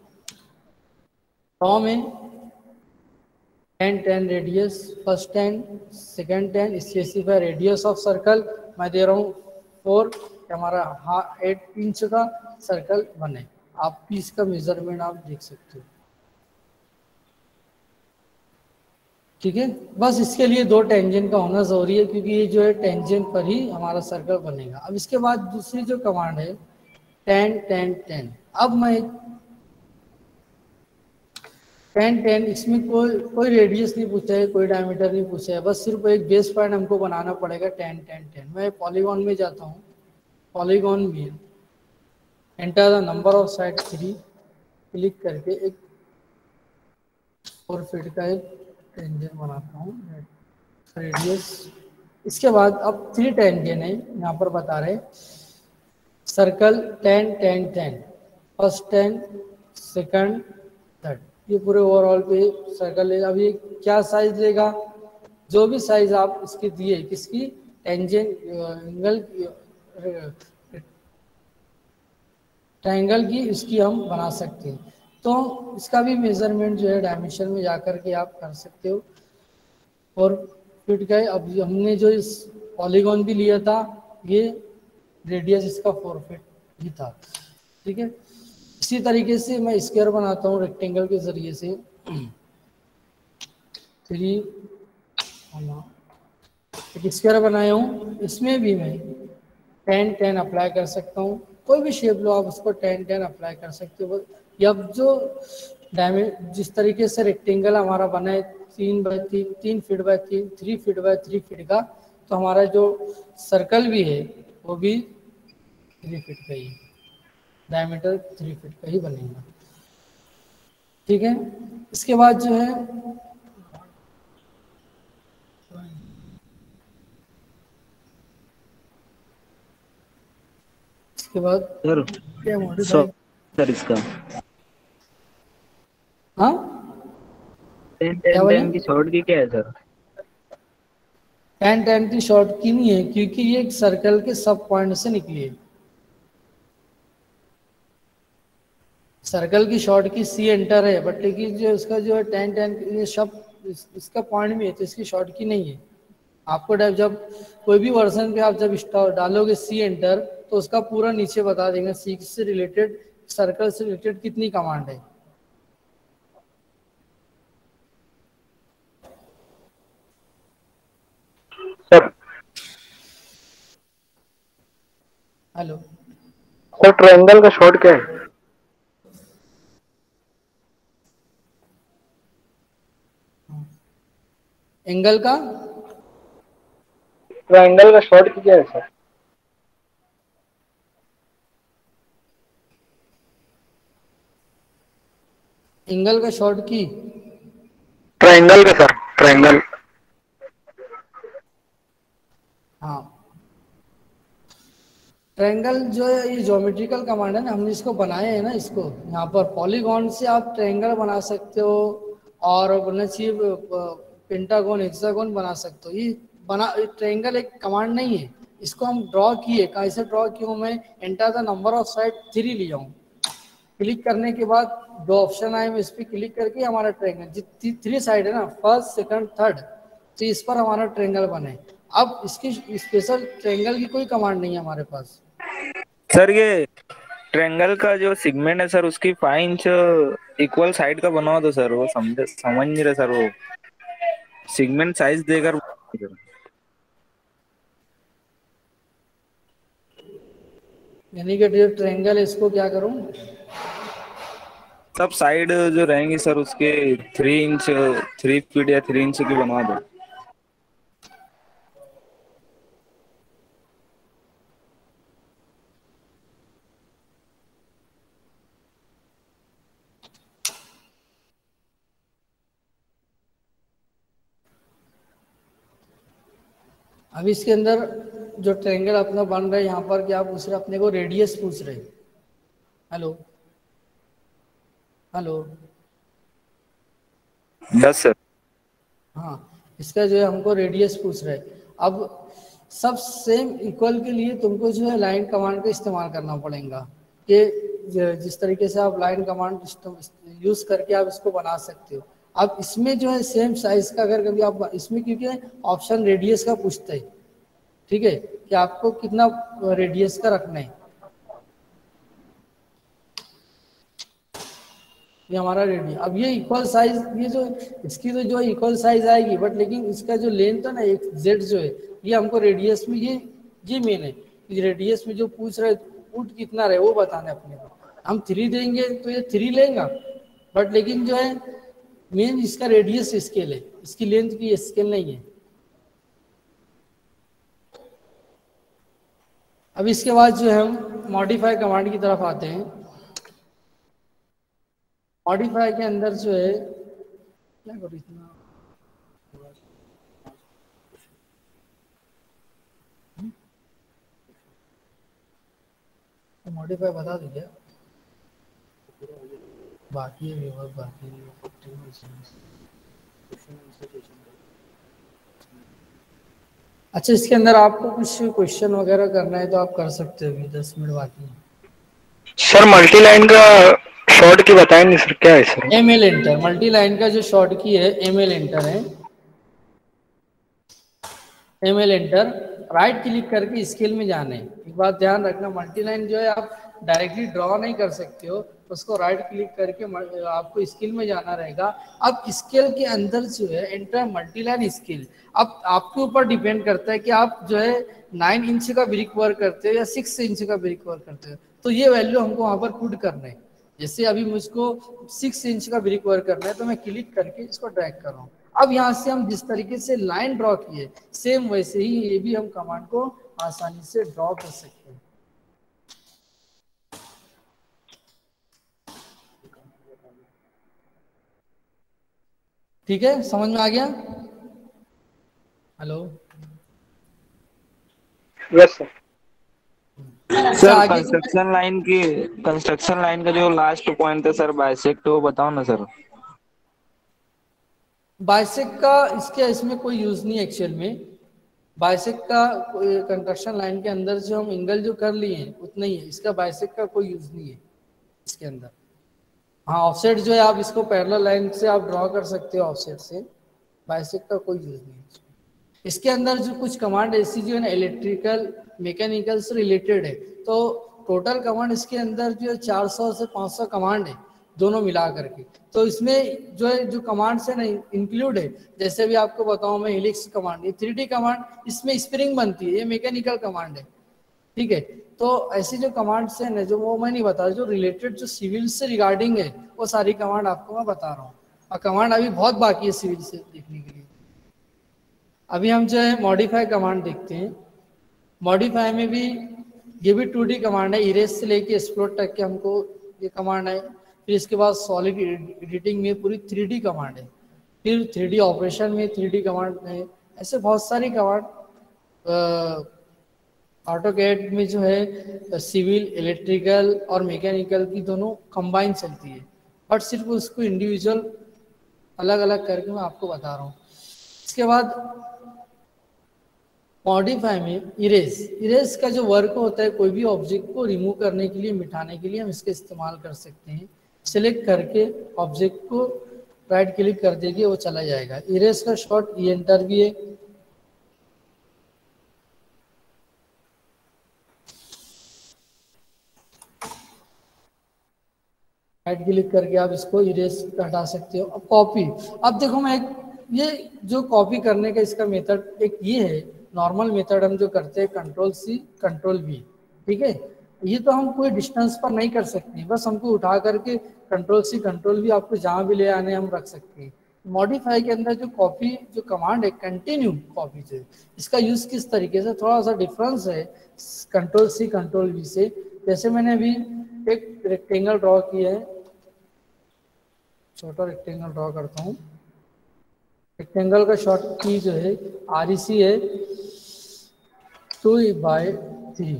ड्रॉ में ten ten radius, first ten, second ten, specify radius of circle मैं दे रहा हूँ फोर, हमारा हाँ एट इंच का सर्कल बने। आप पीस का मेजरमेंट आप देख सकते हो। ठीक है, बस इसके लिए दो टेंजेंट का होना जरूरी है, क्योंकि ये जो है टेंजेंट पर ही हमारा सर्कल बनेगा। अब इसके बाद दूसरी जो कमांड है टेन टेन टेन। अब मैं टेन टेन, इसमें कोई कोई रेडियस नहीं पूछा है, कोई डायमीटर नहीं पूछा है, बस सिर्फ एक बेस पॉइंट हमको बनाना पड़ेगा। टेन टेन टेन मैं पॉलीगॉन में जाता हूँ, पॉलीगॉन में enter the number of side three click करके एक फोर फीट का एक टेंजेंट बनाता हूँ रेडियस। इसके बाद अब थ्री टेंजेंट है यहाँ पर बता रहे circle ten ten ten, first ten, second, third, ये पूरे ओवरऑल पे सर्कल लेगा। अभी क्या साइज लेगा, जो भी साइज आप इसके दिए, किसकी टेंजेंट एंगल ट्रायंगल की, इसकी हम बना सकते हैं। तो इसका भी मेजरमेंट जो है डायमेंशन में जाकर के आप कर सकते हो। और फिट गए, अब हमने जो इस पॉलीगॉन भी लिया था, ये रेडियस इसका फोर फीट ही था। ठीक है, इसी तरीके से मैं स्क्वायर बनाता हूँ रेक्टेंगल के जरिए से। थ्री एक स्क्वायर बनाया हूँ, इसमें भी मैं टेन टेन अप्लाई कर सकता हूँ। कोई भी शेप लो आप, उसको टेन टेन अप्लाई कर सकते हो। अब जो डायमेंशन जिस तरीके से रेक्टेंगल हमारा बना है तीन बाय तीन, तीन फीट बाय तीन, three feet by three feet का, तो हमारा जो सर्कल भी है वो भी थ्री फीट का ही, डायमीटर थ्री फीट का ही बनेगा। ठीक है, इसके बाद जो है इसके बाद सर क्या मॉडिफाई सर इसका हाँ टेन क्या टेन बोले? टेन की शॉर्ट की क्या है सर? टेन टेन की शॉर्ट की नहीं है, क्योंकि ये एक सर्कल के सब पॉइंट से निकली है। सर्कल की शॉर्ट की सी एंटर है, बट लेकिन जो इसका जो है टेन टेन ये सब इस, इसका पॉइंट भी है, तो इसकी शॉर्ट की नहीं है। आपको जब कोई भी वर्जन पे आप जब डालोगे सी एंटर, तो उसका पूरा नीचे बता देंगे सी से रिलेटेड, सर्कल से रिलेटेड कितनी कमांड है। सर हेलो सर ट्रायंगल का शॉर्ट क्या है? एंगल का ट्रायंगल का शॉर्ट की क्या है सर? एंगल का शॉर्ट की ट्रायंगल का सर, ट्रायंगल। हाँ, ट्रायंगल जो है ये ज्योमेट्रिकल कमांड है ना, हमने इसको बनाया है ना, इसको यहाँ पर पॉलीगॉन से आप ट्रायंगल बना सकते हो, और बोलना चाहिए पेंटागन, हेक्सागन बना सकते हो। ये बना ट्रायंगल एक कमांड नहीं है, इसको हम ड्रॉ किए। कैसे ड्रॉ किया मैं, enter the number of side three लिया हूँ, क्लिक करने के बाद दो ऑप्शन आए, मैं इस पर क्लिक करके हमारा ट्रायंगल जितनी थ्री साइड है ना, फर्स्ट सेकंड थर्ड, तो इस पर हमारा ट्रायंगल बने। अब इसकी स्पेशल ट्रायंगल की कोई कमांड नहीं है हमारे पास। सर ये ट्रायंगल का जो सेगमेंट है सर उसकी फाइव इंच इक्वल साइड का बनवा दो सर, वो समझ समझ नहीं रहे सर, वो सेगमेंट साइज देकर यानी कि जो ट्रायंगल है इसको क्या करूं? सब साइड जो रहेंगी सर उसके थ्री इंच थ्री फीट या थ्री इंच की बनवा दो। अब इसके अंदर जो ट्रायंगल अपना बन रहा है यहाँ पर क्या पूछ रहे अपने को? रेडियस पूछ रहे। Hello hello yes sir. हाँ, इसका जो है हमको रेडियस पूछ रहा है। अब सब सेम इक्वल के लिए तुमको जो है लाइन कमांड का इस्तेमाल करना पड़ेगा कि जिस तरीके से आप लाइन कमांड यूज करके आप इसको बना सकते हो। अब इसमें जो है सेम साइज का अगर कभी आप इसमें, क्योंकि ऑप्शन रेडियस का पूछता है, ठीक है, कि आपको कितना रेडियस का रखना है। ये हमारा रेडियस, अब ये इक्वल साइज, ये जो इसकी तो जो इक्वल साइज आएगी, बट लेकिन इसका जो लेंथ है ना एक जेड जो है, ये हमको रेडियस में ये ये मेन है। रेडियस में जो पूछ रहे फुट कितना रहे वो बताना है अपने को। हम थ्री देंगे तो ये थ्री लेगा, बट लेकिन जो है मेन इसका रेडियस स्केल है, इसकी लेंथ की स्केल नहीं है। अब इसके बाद जो है हम मॉडिफाई कमांड की तरफ आते हैं। मॉडिफाई के अंदर जो है क्या करूँ इतना, तो मॉडिफाई बता दीजिए बाकी है, बाकी अच्छा, इसके अंदर आपको कुछ क्वेश्चन वगैरह करना है तो आप कर सकते हो, अभी दस मिनट बाकी है। सर मल्टी लाइन का शॉर्ट की बताएं नहीं सर, क्या है sir? M L enter, multi line का जो शॉर्ट की है एम एल एंटर है। M L enter right click करके स्केल में जाना है। एक बात ध्यान रखना, मल्टी लाइन जो है आप डायरेक्टली ड्रॉ नहीं कर सकते हो, उसको राइट क्लिक करके आपको स्केल में जाना रहेगा। अब स्केल के अंदर जो है एंटर मल्टी लाइन स्केल, अब आपके ऊपर डिपेंड करता है कि आप जो है नाइन इंच का ब्रिक वर्क करते हो या सिक्स इंच का ब्रिक वर्क करते हो, तो ये वैल्यू हमको वहां पर पुट करना है। जैसे अभी मुझको सिक्स इंच का ब्रिक वर्क करना है तो मैं क्लिक करके इसको ड्रैग कर रहा हूँ। अब यहाँ से हम जिस तरीके से लाइन ड्रॉ किए सेम वैसे ही ये भी हम कमांड को आसानी से ड्रॉ कर सकते हैं। ठीक है, समझ में आ गया? Hello yes sir. Sir construction line की कंस्ट्रक्शन लाइन का जो लास्ट पॉइंट है सर बाइसेक्ट, वो बताओ ना सर। बाइसेक्ट का इसके इसमें कोई यूज नहीं है एक्चुअल में। बाइसेक्ट का कंस्ट्रक्शन लाइन के अंदर जो हम एंगल जो कर लिए हैं उतना ही है, इसका बाइसेक्ट का कोई यूज नहीं है इसके अंदर। हाँ, ऑफसेट जो है आप इसको पैरेलल लाइन से आप ड्रॉ कर सकते हो ऑफसेट से, बाइसेक्ट का कोई यूज नहीं है। इसके अंदर जो कुछ कमांड ऐसी जो है ना इलेक्ट्रिकल मैकेनिकल से रिलेटेड है, तो टोटल कमांड इसके अंदर जो है चार सौ से पाँच सौ कमांड है दोनों मिला करके। तो इसमें जो है जो कमांड है ना इंक्लूड है, जैसे भी आपको बताऊं मैं हेलिक्स कमांड, ये थ्री डी कमांड, इसमें स्प्रिंग बनती है, ये मैकेनिकल कमांड है, ठीक है। तो ऐसी जो कमांड्स है ना जो वो मैं नहीं बता रहा, जो रिलेटेड जो सिविल से रिगार्डिंग है वो सारी कमांड आपको मैं बता रहा हूँ। और कमांड अभी बहुत बाकी है सिविल से देखने के लिए। अभी हम जो है मॉडिफाई कमांड देखते हैं। मॉडिफाई में भी ये भी टू डी कमांड है, इरेज से लेके एक्सप्लोर तक के हमको ये कमांड है। फिर इसके बाद सॉलिड एडिटिंग में पूरी थ्री डी कमांड है, फिर थ्री डी ऑपरेशन में थ्री डी कमांड है। ऐसे बहुत सारी कमांड ऑटोकैड में जो है सिविल इलेक्ट्रिकल और मैकेनिकल की दोनों कंबाइन चलती है, बट सिर्फ उसको इंडिविजुअल अलग अलग करके मैं आपको बता रहा हूँ। इसके बाद मॉडिफाई में इरेज, इरेज का जो वर्क होता है कोई भी ऑब्जेक्ट को रिमूव करने के लिए, मिटाने के लिए हम इसका इस्तेमाल कर सकते हैं। सिलेक्ट करके ऑब्जेक्ट को राइट क्लिक कर देंगे वो चला जाएगा। इरेज का शॉर्ट ई एंटर भी है। राइट क्लिक करके आप इसको इरेज हटा सकते हो। अब कॉपी, अब देखो मैं एक ये जो कॉपी करने का इसका मेथड एक ये है, नॉर्मल मेथड हम जो करते हैं कंट्रोल सी कंट्रोल वी, ठीक है। ये तो हम कोई डिस्टेंस पर नहीं कर सकते, बस हमको उठा करके कंट्रोल सी कंट्रोल वी आपको जहाँ भी ले आने हम रख सकते हैं। मॉडिफाई के अंदर जो कॉपी जो कमांड है कंटिन्यू कॉपी से, इसका यूज किस तरीके से थोड़ा सा डिफरेंस है कंट्रोल सी कंट्रोल वी से। जैसे मैंने अभी एक रेक्टेंगल ड्रॉ किया है, छोटा रेक्टेंगल ड्रॉ करता हूँ। रेक्टेंगल का शॉर्ट की जो है आर ई सी है टू बाई थ्री।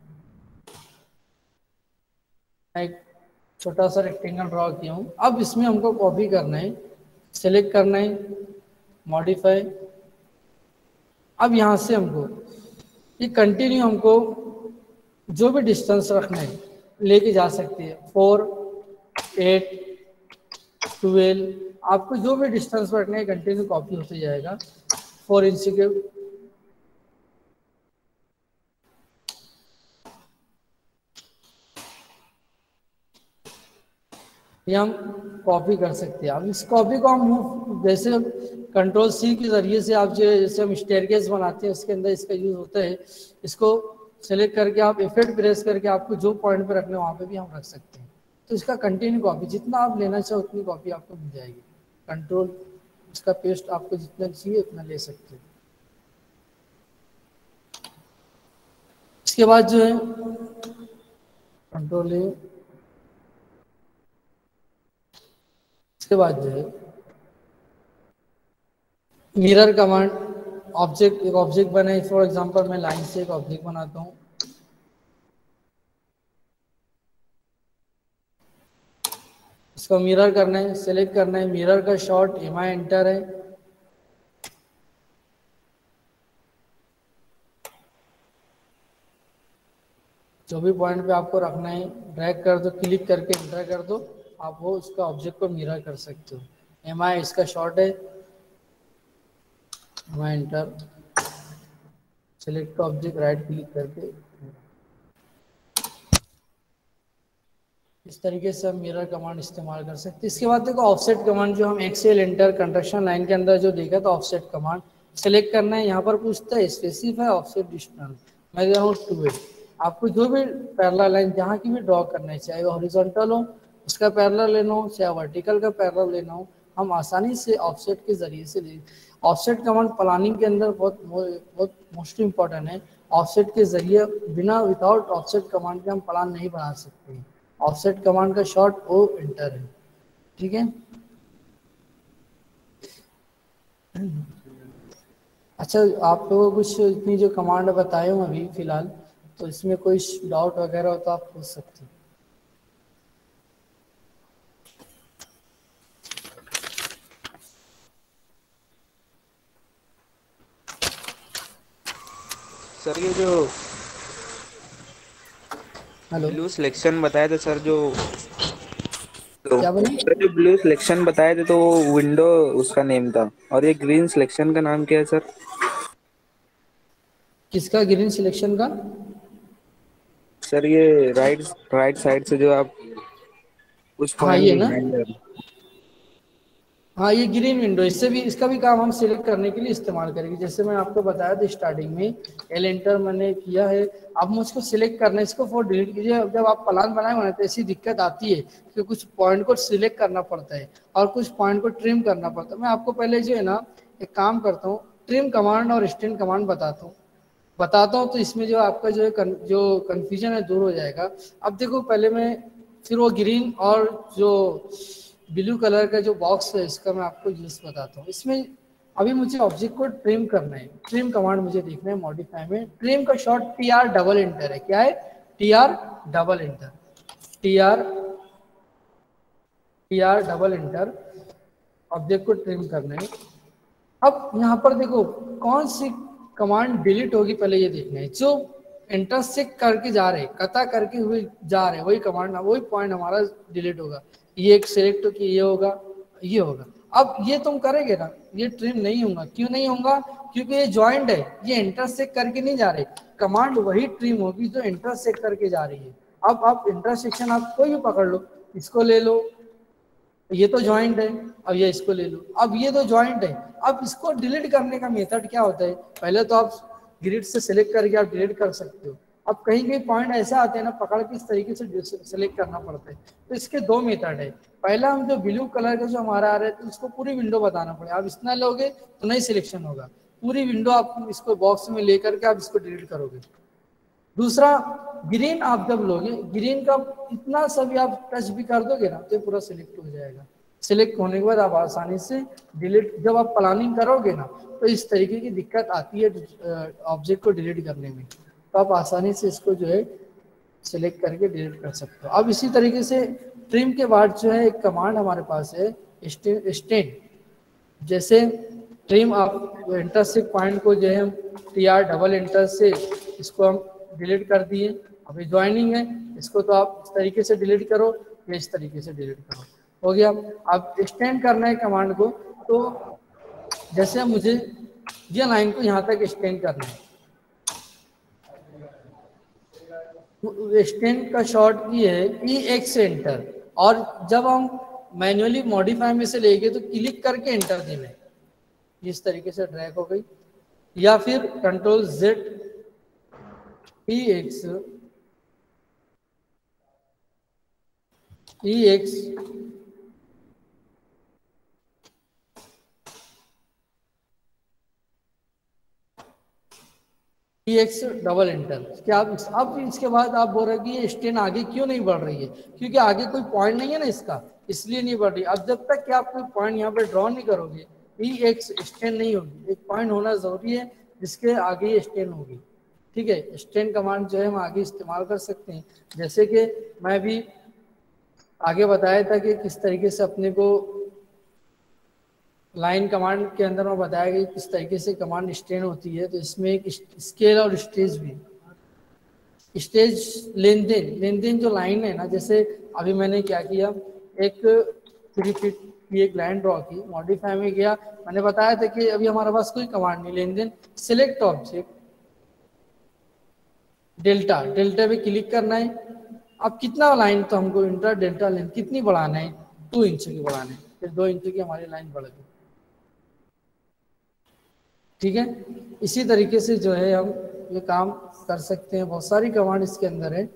एक छोटा सा रेक्टेंगल ड्रॉ किया हूँ। अब इसमें हमको कॉपी करना है, सेलेक्ट करना है, मॉडिफाई। अब यहाँ से हमको ये कंटिन्यू हमको जो भी डिस्टेंस रखना है लेके जा सकते हैं, फोर एट ट्वेल्व, आपको जो भी डिस्टेंस रखना है कंटिन्यू कॉपी होते जाएगा। फोर इंच के ये हम कॉपी कर सकते हैं। अब इस कॉपी को हम मूव जैसे कंट्रोल सी के जरिए से आप जो जैसे हम स्टेयरकेस बनाते हैं उसके अंदर इसका यूज होता है। इसको सेलेक्ट करके आप इफेक्ट प्रेस करके आपको जो पॉइंट पे रखना है वहाँ पे भी हम रख सकते हैं। तो इसका कंटिन्यू कॉपी जितना आप लेना चाहो उतनी कॉपी आपको मिल जाएगी। कंट्रोल इसका पेस्ट आपको जितना चाहिए उतना ले सकते हैं। इसके बाद जो है कंट्रोल है, इसके बाद जो है मिरर कमांड, ऑब्जेक्ट एक ऑब्जेक्ट बनाए, फॉर एग्जांपल मैं लाइन से एक ऑब्जेक्ट बनाता हूँ। इसको मिरर करना है, सेलेक्ट करना है, मिरर का शॉर्ट एम आई एंटर है। जो भी पॉइंट पे आपको रखना है ड्रैग कर दो, क्लिक करके एंटर कर दो, आप वो उसका ऑब्जेक्ट को मिरर कर सकते हो। एम आई इसका शॉर्ट है, M I enter, select object, right click करके इस तरीके से हम मिरर कमांड इस्तेमाल कर सकते हैं। इसके बाद देखो ऑफसेट कमांड, जो हम एक्सेल एंटर कंस्ट्रक्शन लाइन के अंदर जो देखा था ऑफसेट कमांड, सेलेक्ट करना है। यहाँ पर पूछता है स्पेसिफाई ऑफसेट डिस्टेंस, मैं दे रहा हूँ ट्वेल्व। आपको जो भी पैरेलल लाइन जहाँ की भी ड्रॉ करना है, चाहे वो हॉरिजॉन्टल हो उसका पैरेलल लेना हो, चाहे वर्टिकल का पैरेलल लेना हो, हम आसानी से ऑफसेट के जरिए से ले। ऑफसेट कमांड प्लानिंग के अंदर बहुत बहुत मोस्ट इम्पॉर्टेंट है। ऑफसेट के जरिए बिना विदाउट ऑफसेट कमांड के हम प्लान नहीं बना सकते हैं। ऑफसेट कमांड का शॉर्ट ओ एंटर है, ठीक है। अच्छा, आप लोगों को कुछ इतनी जो कमांड बताए हूँ अभी फिलहाल, तो इसमें कोई डाउट वगैरह हो तो आप पूछ सकते हैं। सर ये जो हेलो, ब्लू सिलेक्शन बताए थे सर, जो तो क्या बोले? सर जो ब्लू सिलेक्शन बताए थे तो वो विंडो उसका नेम था, और ये ग्रीन सिलेक्शन का नाम क्या है सर? किसका ग्रीन सिलेक्शन का? सर ये राइट राइट साइड से जो आप कुछ हाँ ये पॉइंट ना, रिमाइंडर। हाँ ये ग्रीन विंडो, इससे भी इसका भी काम हम सिलेक्ट करने के लिए इस्तेमाल करेंगे। जैसे मैं आपको बताया था स्टार्टिंग में, एल एंटर मैंने किया है। अब मुझको सिलेक्ट करना है, इसको फोर डिलीट कीजिए। जब आप प्लान बनाए होना तो ऐसी दिक्कत आती है कि कुछ पॉइंट को सिलेक्ट करना पड़ता है और कुछ पॉइंट को ट्रिम करना पड़ता है। मैं आपको पहले जो है ना एक काम करता हूँ, ट्रिम कमांड और स्टैंड कमांड बताता हूँ बताता हूँ तो इसमें जो आपका जो है कन, जो कन्फ्यूजन है दूर हो जाएगा। अब देखो पहले मैं फिर वो ग्रीन और जो ब्लू कलर का जो बॉक्स है इसका मैं आपको यूज बताता हूँ। इसमें अभी मुझे ऑब्जेक्ट को ट्रिम करना है, ट्रिम कमांड मुझे देखना है मॉडिफाई में। ट्रिम का short T R double enter है, क्या है? T R double enter, T R T R double enter, object को ट्रिम करना है। अब यहाँ पर देखो कौन सी कमांड डिलीट होगी पहले ये देखना है। जो इंटरसेक्ट करके जा रहे, कता करके हुए जा रहे, वही कमांड वही पॉइंट हमारा डिलीट होगा। ये एक सिलेक्ट हो कि ये होगा ये होगा। अब ये तुम करेंगे ना, ये ट्रिम नहीं होगा। क्यों नहीं होगा? क्योंकि ये ज्वाइंट है, ये इंटरसेक्ट करके नहीं जा रहे। कमांड वही ट्रिम होगी जो इंटरसेक्ट करके जा रही है। अब आप इंटरसेक्शन आप कोई भी पकड़ लो, इसको ले लो, ये तो ज्वाइंट है, अब ये इसको ले लो, अब ये तो ज्वाइंट है। अब इसको डिलीट करने का मेथड क्या होता है, पहले तो आप ग्रिड से सिलेक्ट करके आप डिलीट कर सकते हो। अब कहीं कहीं पॉइंट ऐसा आते हैं ना, पकड़ के इस तरीके से सिलेक्ट करना पड़ता है। तो इसके दो मेथड है, पहला हम जो ब्लू कलर का जो हमारा आ रहा है तो उसको पूरी विंडो बताना पड़ेगा। आप इतना लोगे तो नहीं सिलेक्शन होगा, पूरी विंडो आप इसको बॉक्स में लेकर के आप इसको डिलीट करोगे। दूसरा ग्रीन आप जब लोगे, ग्रीन का इतना सा भी आप टच भी कर दोगे ना तो पूरा सिलेक्ट हो जाएगा। सिलेक्ट होने के बाद आप आसानी से डिलीट, जब आप प्लानिंग करोगे ना तो इस तरीके की दिक्कत आती है ऑब्जेक्ट को डिलीट करने में, तो आप आसानी से इसको जो है सिलेक्ट करके डिलीट कर सकते हो। अब इसी तरीके से ट्रिम के बाद जो है एक कमांड हमारे पास है स्टेन। जैसे ट्रिम आप इंटरसेक्ट पॉइंट को जो है हम टी आर डबल इंटर से इसको हम डिलीट कर दिए। अभी ज्वाइनिंग है, इसको तो आप इस तरीके से डिलीट करो या इस तरीके से डिलीट करो, हो गया। अब एक्सटेंड करना है कमांड को, तो जैसे मुझे ये लाइन को यहाँ तक एक्सटेंड करना है, एक्सटेंड का शॉर्ट की है ई एक्स एंटर, और जब हम मैन्युअली मॉडिफाई में से लेंगे तो क्लिक करके एंटर देना है, इस तरीके से ड्रैग हो गई। या फिर control Z E X E X E X double enter. क्या आप अब इसके बाद आप बोल रहे कि ये स्टेन आगे क्यों नहीं बढ़ रही है, क्योंकि आगे कोई पॉइंट नहीं है ना इसका, इसलिए नहीं बढ़ रही। अब जब तक कि आप कोई पॉइंट यहाँ पे ड्रॉ नहीं करोगे ई एक्स स्टेन नहीं होगी, एक पॉइंट होना जरूरी है जिसके आगे ये स्टेन होगी। ठीक है, स्टेन कमांड जो है हम आगे इस्तेमाल कर सकते हैं। जैसे कि मैं भी आगे बताया था कि किस तरीके से अपने को लाइन कमांड के अंदर में बताया गया किस तरीके से कमांड स्टेन होती है, तो इसमें एक स्केल और स्टेज भी। Stage lengthen, lengthen जो लाइन है ना, जैसे अभी मैंने क्या किया, एक थ्री फीट की एक लाइन ड्रॉ की, मॉडिफाई में गया, मैंने बताया था कि अभी हमारे पास कोई कमांड नहीं, lengthen select object delta, delta पे क्लिक करना है। अब कितना लाइन, तो हमको इंटर डेल्टा लेंथ कितनी बढ़ाना है, टू इंच की बढ़ाना है, फिर दो इंच की हमारी लाइन बढ़ गई। ठीक है, इसी तरीके से जो है हम ये काम कर सकते हैं, बहुत सारी कमांड इसके अंदर है।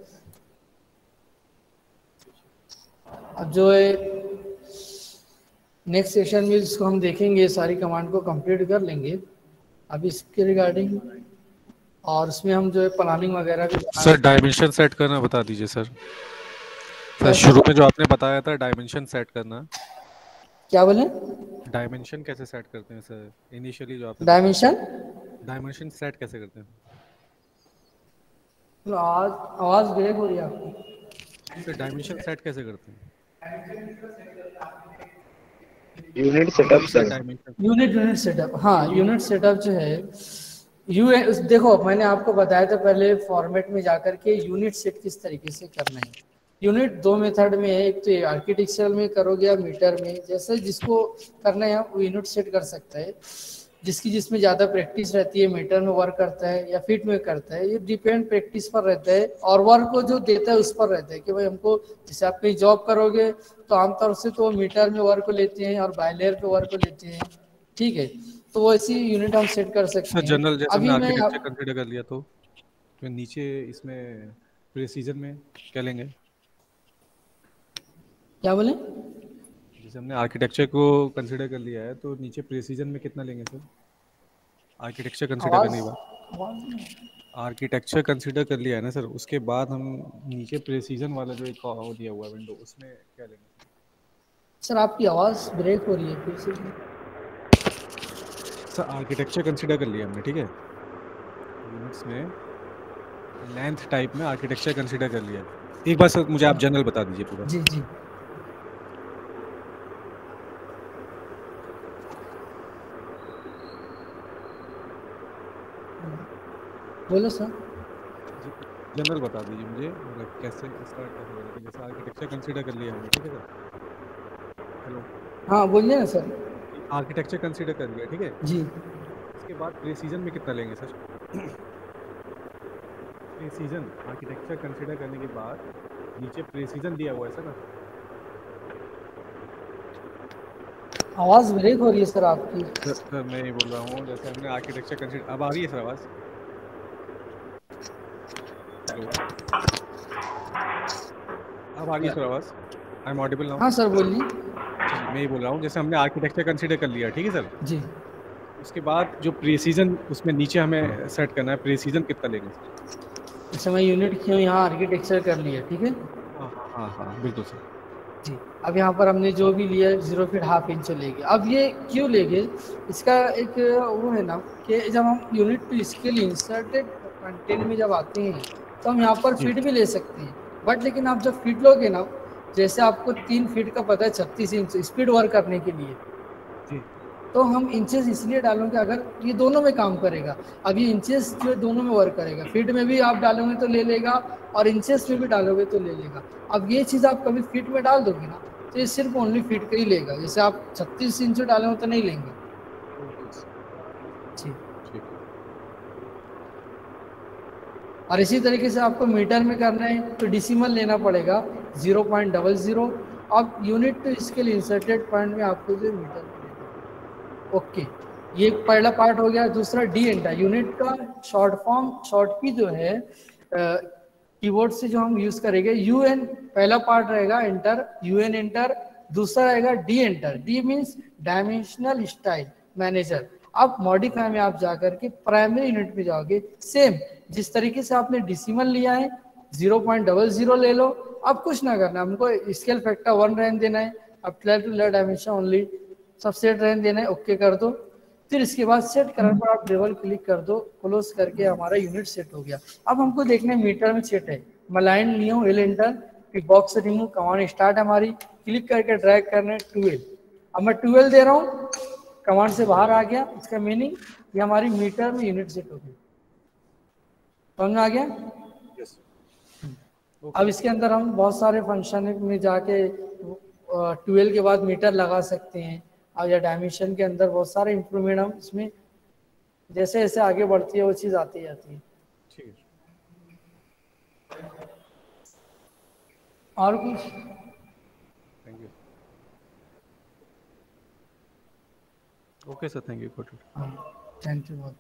अब जो है नेक्स्ट सेशन में इसको हम देखेंगे, सारी कमांड को कंप्लीट कर लेंगे अब इसके रिगार्डिंग, और उसमें हम जो है प्लानिंग वगैरह भी। सर डायमेंशन सेट करना बता दीजिए सर। सर शुरू में जो आपने बताया था डायमेंशन सेट करना, क्या बोले, डायमेंशन कैसे सेट करते हैं सर? इनिशियली जो आपने डायमेंशन डायमेंशन सेट कैसे करते हैं? आवाज आवाज ब्रेक हो रही है आपकी। सर डायमेंशन सेट कैसे करते हैं? Unit setup sir, dimension unit unit setup, हाँ यूनिट सेटअप जो है यू देखो मैंने आपको बताया था पहले फॉर्मेट में जाकर के यूनिट सेट किस तरीके से करना है। यूनिट दो मेथड में है, एक तो आर्किटेक्चरल में करोगे या मीटर में, जैसे जिसको करना है वो यूनिट सेट कर सकता है। जिसकी जिसमें ज़्यादा प्रैक्टिस रहती है मीटर में वर्क करता है या फीट में करता है, ये डिपेंड प्रैक्टिस पर रहता है और वर्क को जो देता है उस पर रहता है कि भाई हमको, जैसे आप कहीं जॉब करोगे तो आमतौर से तो मीटर में वर्क को लेते हैं और बायलेयर पे वर्क को लेते हैं। ठीक है, तो वो ऐसी यूनिट हम सेट कर सकते सर हैं। जनरल जैसे अभी हमने मैं आर्किटेक्चर आप, कंसीडर कर लिया तो फिर नीचे इसमें प्रेसीजन में क्या लेंगे? क्या बोले, जैसे हमने आर्किटेक्चर को कंसीडर कर लिया है तो नीचे प्रेसीजन में कितना लेंगे सर? आर्किटेक्चर कंसीडर आवाज करने के बाद आर्किटेक्चर कंसीडर कर लिया है ना सर, उसके बाद हम नीचे प्रेसीजन वाला जो एक वो दिया हुआ है विंडो, उसमें क्या लेंगे? सर आपकी आवाज ब्रेक हो रही है फिर से। सर आर्किटेक्चर कंसीडर कर लिया हमने, ठीक है, यूनिट्स में लेंथ टाइप में आर्किटेक्चर कंसीडर कर लिया। एक बार सर मुझे आप जनरल बता दीजिए पूरा। जी जी बोलो सर। जनरल बता दीजिए मुझे, मतलब कैसे स्टार्ट कैसे करें। जैसे आर्किटेक्चर कंसीडर कर लिया हमने, ठीक है सर। हेलो, हाँ बोलिए ना सर। आर्किटेक्चर कंसीडर कर लिया, ठीक है, जी इसके बाद प्रेसीजन में कितना लेंगे सर? प्रेसीजन आर्किटेक्चर कंसीडर करने के बाद नीचे प्रेसीजन दिया हुआ है सर ना, आवाज ब्रेक हो रही है सर आपकी। सर सर मैं ये बोल रहा हूँ जैसे हमने आर्किटेक्चर कंसिडर, अब आ रही है सर आवाज? हेलो, अब आ रही है सर आवाज? I am audible now? हाँ सर बोलिए। जी, मैं ये बोल रहा हूँ जैसे हमने आर्किटेक्चर कंसिडर कर लिया, ठीक है सर। जी उसके बाद जो प्रीसीजन उसमें नीचे हमें सेट करना है, प्रीसीजन कितना लेंगे सर? अच्छा, मैं यूनिट क्यों यहाँ आर्किटेक्चर कर लिया, ठीक है। हाँ हाँ हाँ हाँ बिल्कुल सर। जी, अब यहाँ पर हमने जो भी लिया जीरो फीट हाफ इंच लेंगे। अब ये क्यों लेंगे, इसका एक वो है ना कि जब हम unit to scale inserted content में जब आते हैं तो हम यहाँ पर जी फीट भी ले सकते हैं, बट लेकिन आप जब फीट लोगे ना, जैसे आपको तीन फीट का पता है छत्तीस इंच स्पीड वर्क करने के लिए, जी तो हम इंचेस इसलिए डालोगे अगर ये दोनों में काम करेगा। अब ये इंचेस जो दोनों में वर्क करेगा, फीट में भी आप डालोगे तो ले लेगा और इंचेस में भी डालोगे तो ले लेगा। अब ये चीज़ आप कभी फीट में डाल दोगे ना तो ये सिर्फ ओनली फीट का ही लेगा, जैसे आप छत्तीस इंच डालोगे तो नहीं लेंगे। जी, ठीक है। और इसी तरीके से आपको मीटर में करना है तो डिसिमल लेना पड़ेगा जीरो पॉइंट डबल जीरो। अब unit to scale inserted point में आपको जो मीटर में लेना है। ओके, ये पहला पार्ट हो गया। दूसरा डी एंटर, यूनिट का शॉर्ट फॉर्म शॉर्ट की जो है कीबोर्ड से जो हम यूज करेंगे, यू एन पहला पार्ट रहेगा एंटर, यू एन एंटर। दूसरा रहेगा D enter, D means dimensional style manager. अब मॉडिफाई में आप जाकर के प्राइमरी यूनिट में जाओगे, सेम जिस तरीके से आपने डिसिमल लिया है जीरो पॉइंट डबल जीरो ले लो। अब कुछ ना करना, हमको स्केल फैक्टर वन रहने देना है। अब clear to layer dimension only सब सेट रहने देना है, ओके कर दो। फिर इसके बाद सेट करने पर आप डबल क्लिक कर दो, क्लोज करके हमारा यूनिट सेट हो गया। अब हमको देखना है मीटर में सेट है, मैं लाइन ली हूँ एल एंटर, फिर बॉक्स से रिमूव कमांड स्टार्ट हमारी, क्लिक करके ड्रैग करना है ट्वेल्व। अब मैं ट्वेल्व दे रहा हूँ, कमांड से बाहर आ गया, इसका मीनिंग ये हमारी मीटर में यूनिट सेट हो गई। समझ में आ गया? यस। अब इसके अंदर हम बहुत सारे फंक्शन में जाके ट्वेल्व के बाद मीटर लगा सकते हैं, और या डायमेंशन के अंदर बहुत सारे इंप्रूवमेंट हम इसमें जैसे जैसे आगे बढ़ती है वो चीज़ आती जाती है। ठीक है। और कुछ? Thank you. Okay sir, thank you for it. Thank you.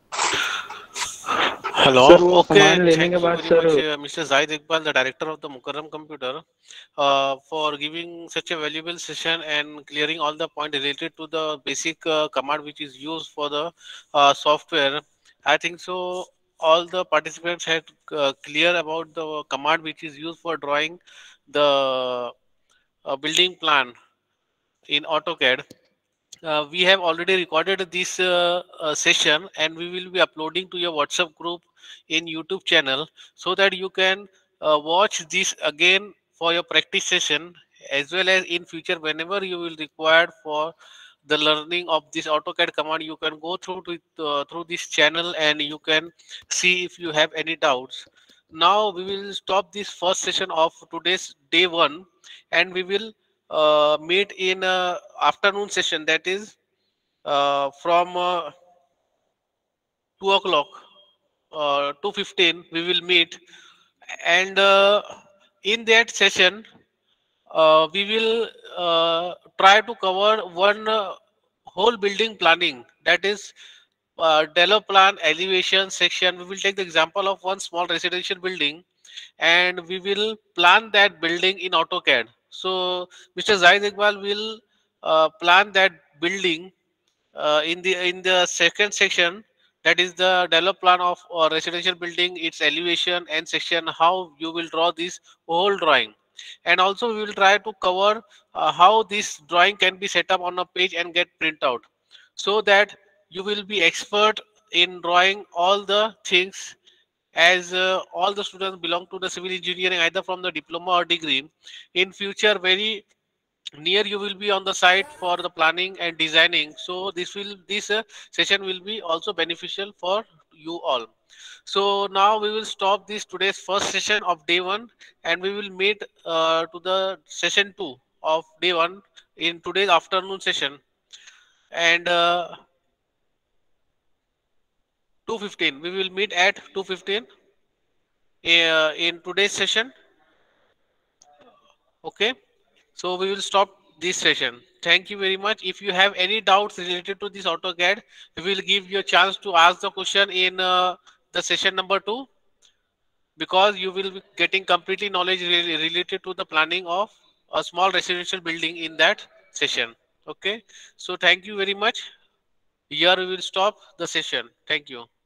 Hello. Sir वो Okay. कमांड लेने Thank के you बाद very sir much, uh, Mister Zaid Iqbal, the director of the Mukarram Computer, uh, for giving such a valuable session and clearing all the points related to the basic uh, command which is used for the uh, software. I think so. All the participants had uh, clear about the command which is used for drawing the uh, building plan in AutoCAD. Uh, we have already recorded this uh, uh, session and we will be uploading to your WhatsApp group in YouTube channel so that you can uh, watch this again for your practice session, as well as in future whenever you will require for the learning of this AutoCAD command. You can go through to, uh, through this channel and you can see if you have any doubts. Now we will stop this first session of today's day one, and we will uh, meet in uh, afternoon session, that is uh, from uh, two o'clock, uh, two fifteen we will meet, and uh, in that session uh, we will uh, try to cover one uh, whole building planning, that is uh, develop plan elevation section. We will take the example of one small residential building and we will plan that building in AutoCAD. So Mister Zaid Iqbal will uh, plan that building uh, in the in the second section, that is the develop plan of uh, residential building, its elevation and section, how you will draw this whole drawing. And also we will try to cover uh, how this drawing can be set up on a page and get print out, so that you will be expert in drawing all the things, as uh, all the students belong to the civil engineering either from the diploma or degree. In future very near you will be on the site for the planning and designing, so this will this uh, session will be also beneficial for you all. So now we will stop this today's first session of day one, and we will meet uh, to the session two of day one in today's afternoon session, and uh, two fifteen we will meet at two fifteen uh, in today's session. Okay, so we will stop this session. Thank you very much. If you have any doubts related to this AutoCAD, we will give you a chance to ask the question in uh, the session number two, because you will be getting completely knowledge re related to the planning of a small residential building in that session. Okay, so thank you very much. Here we will stop the session. Thank you.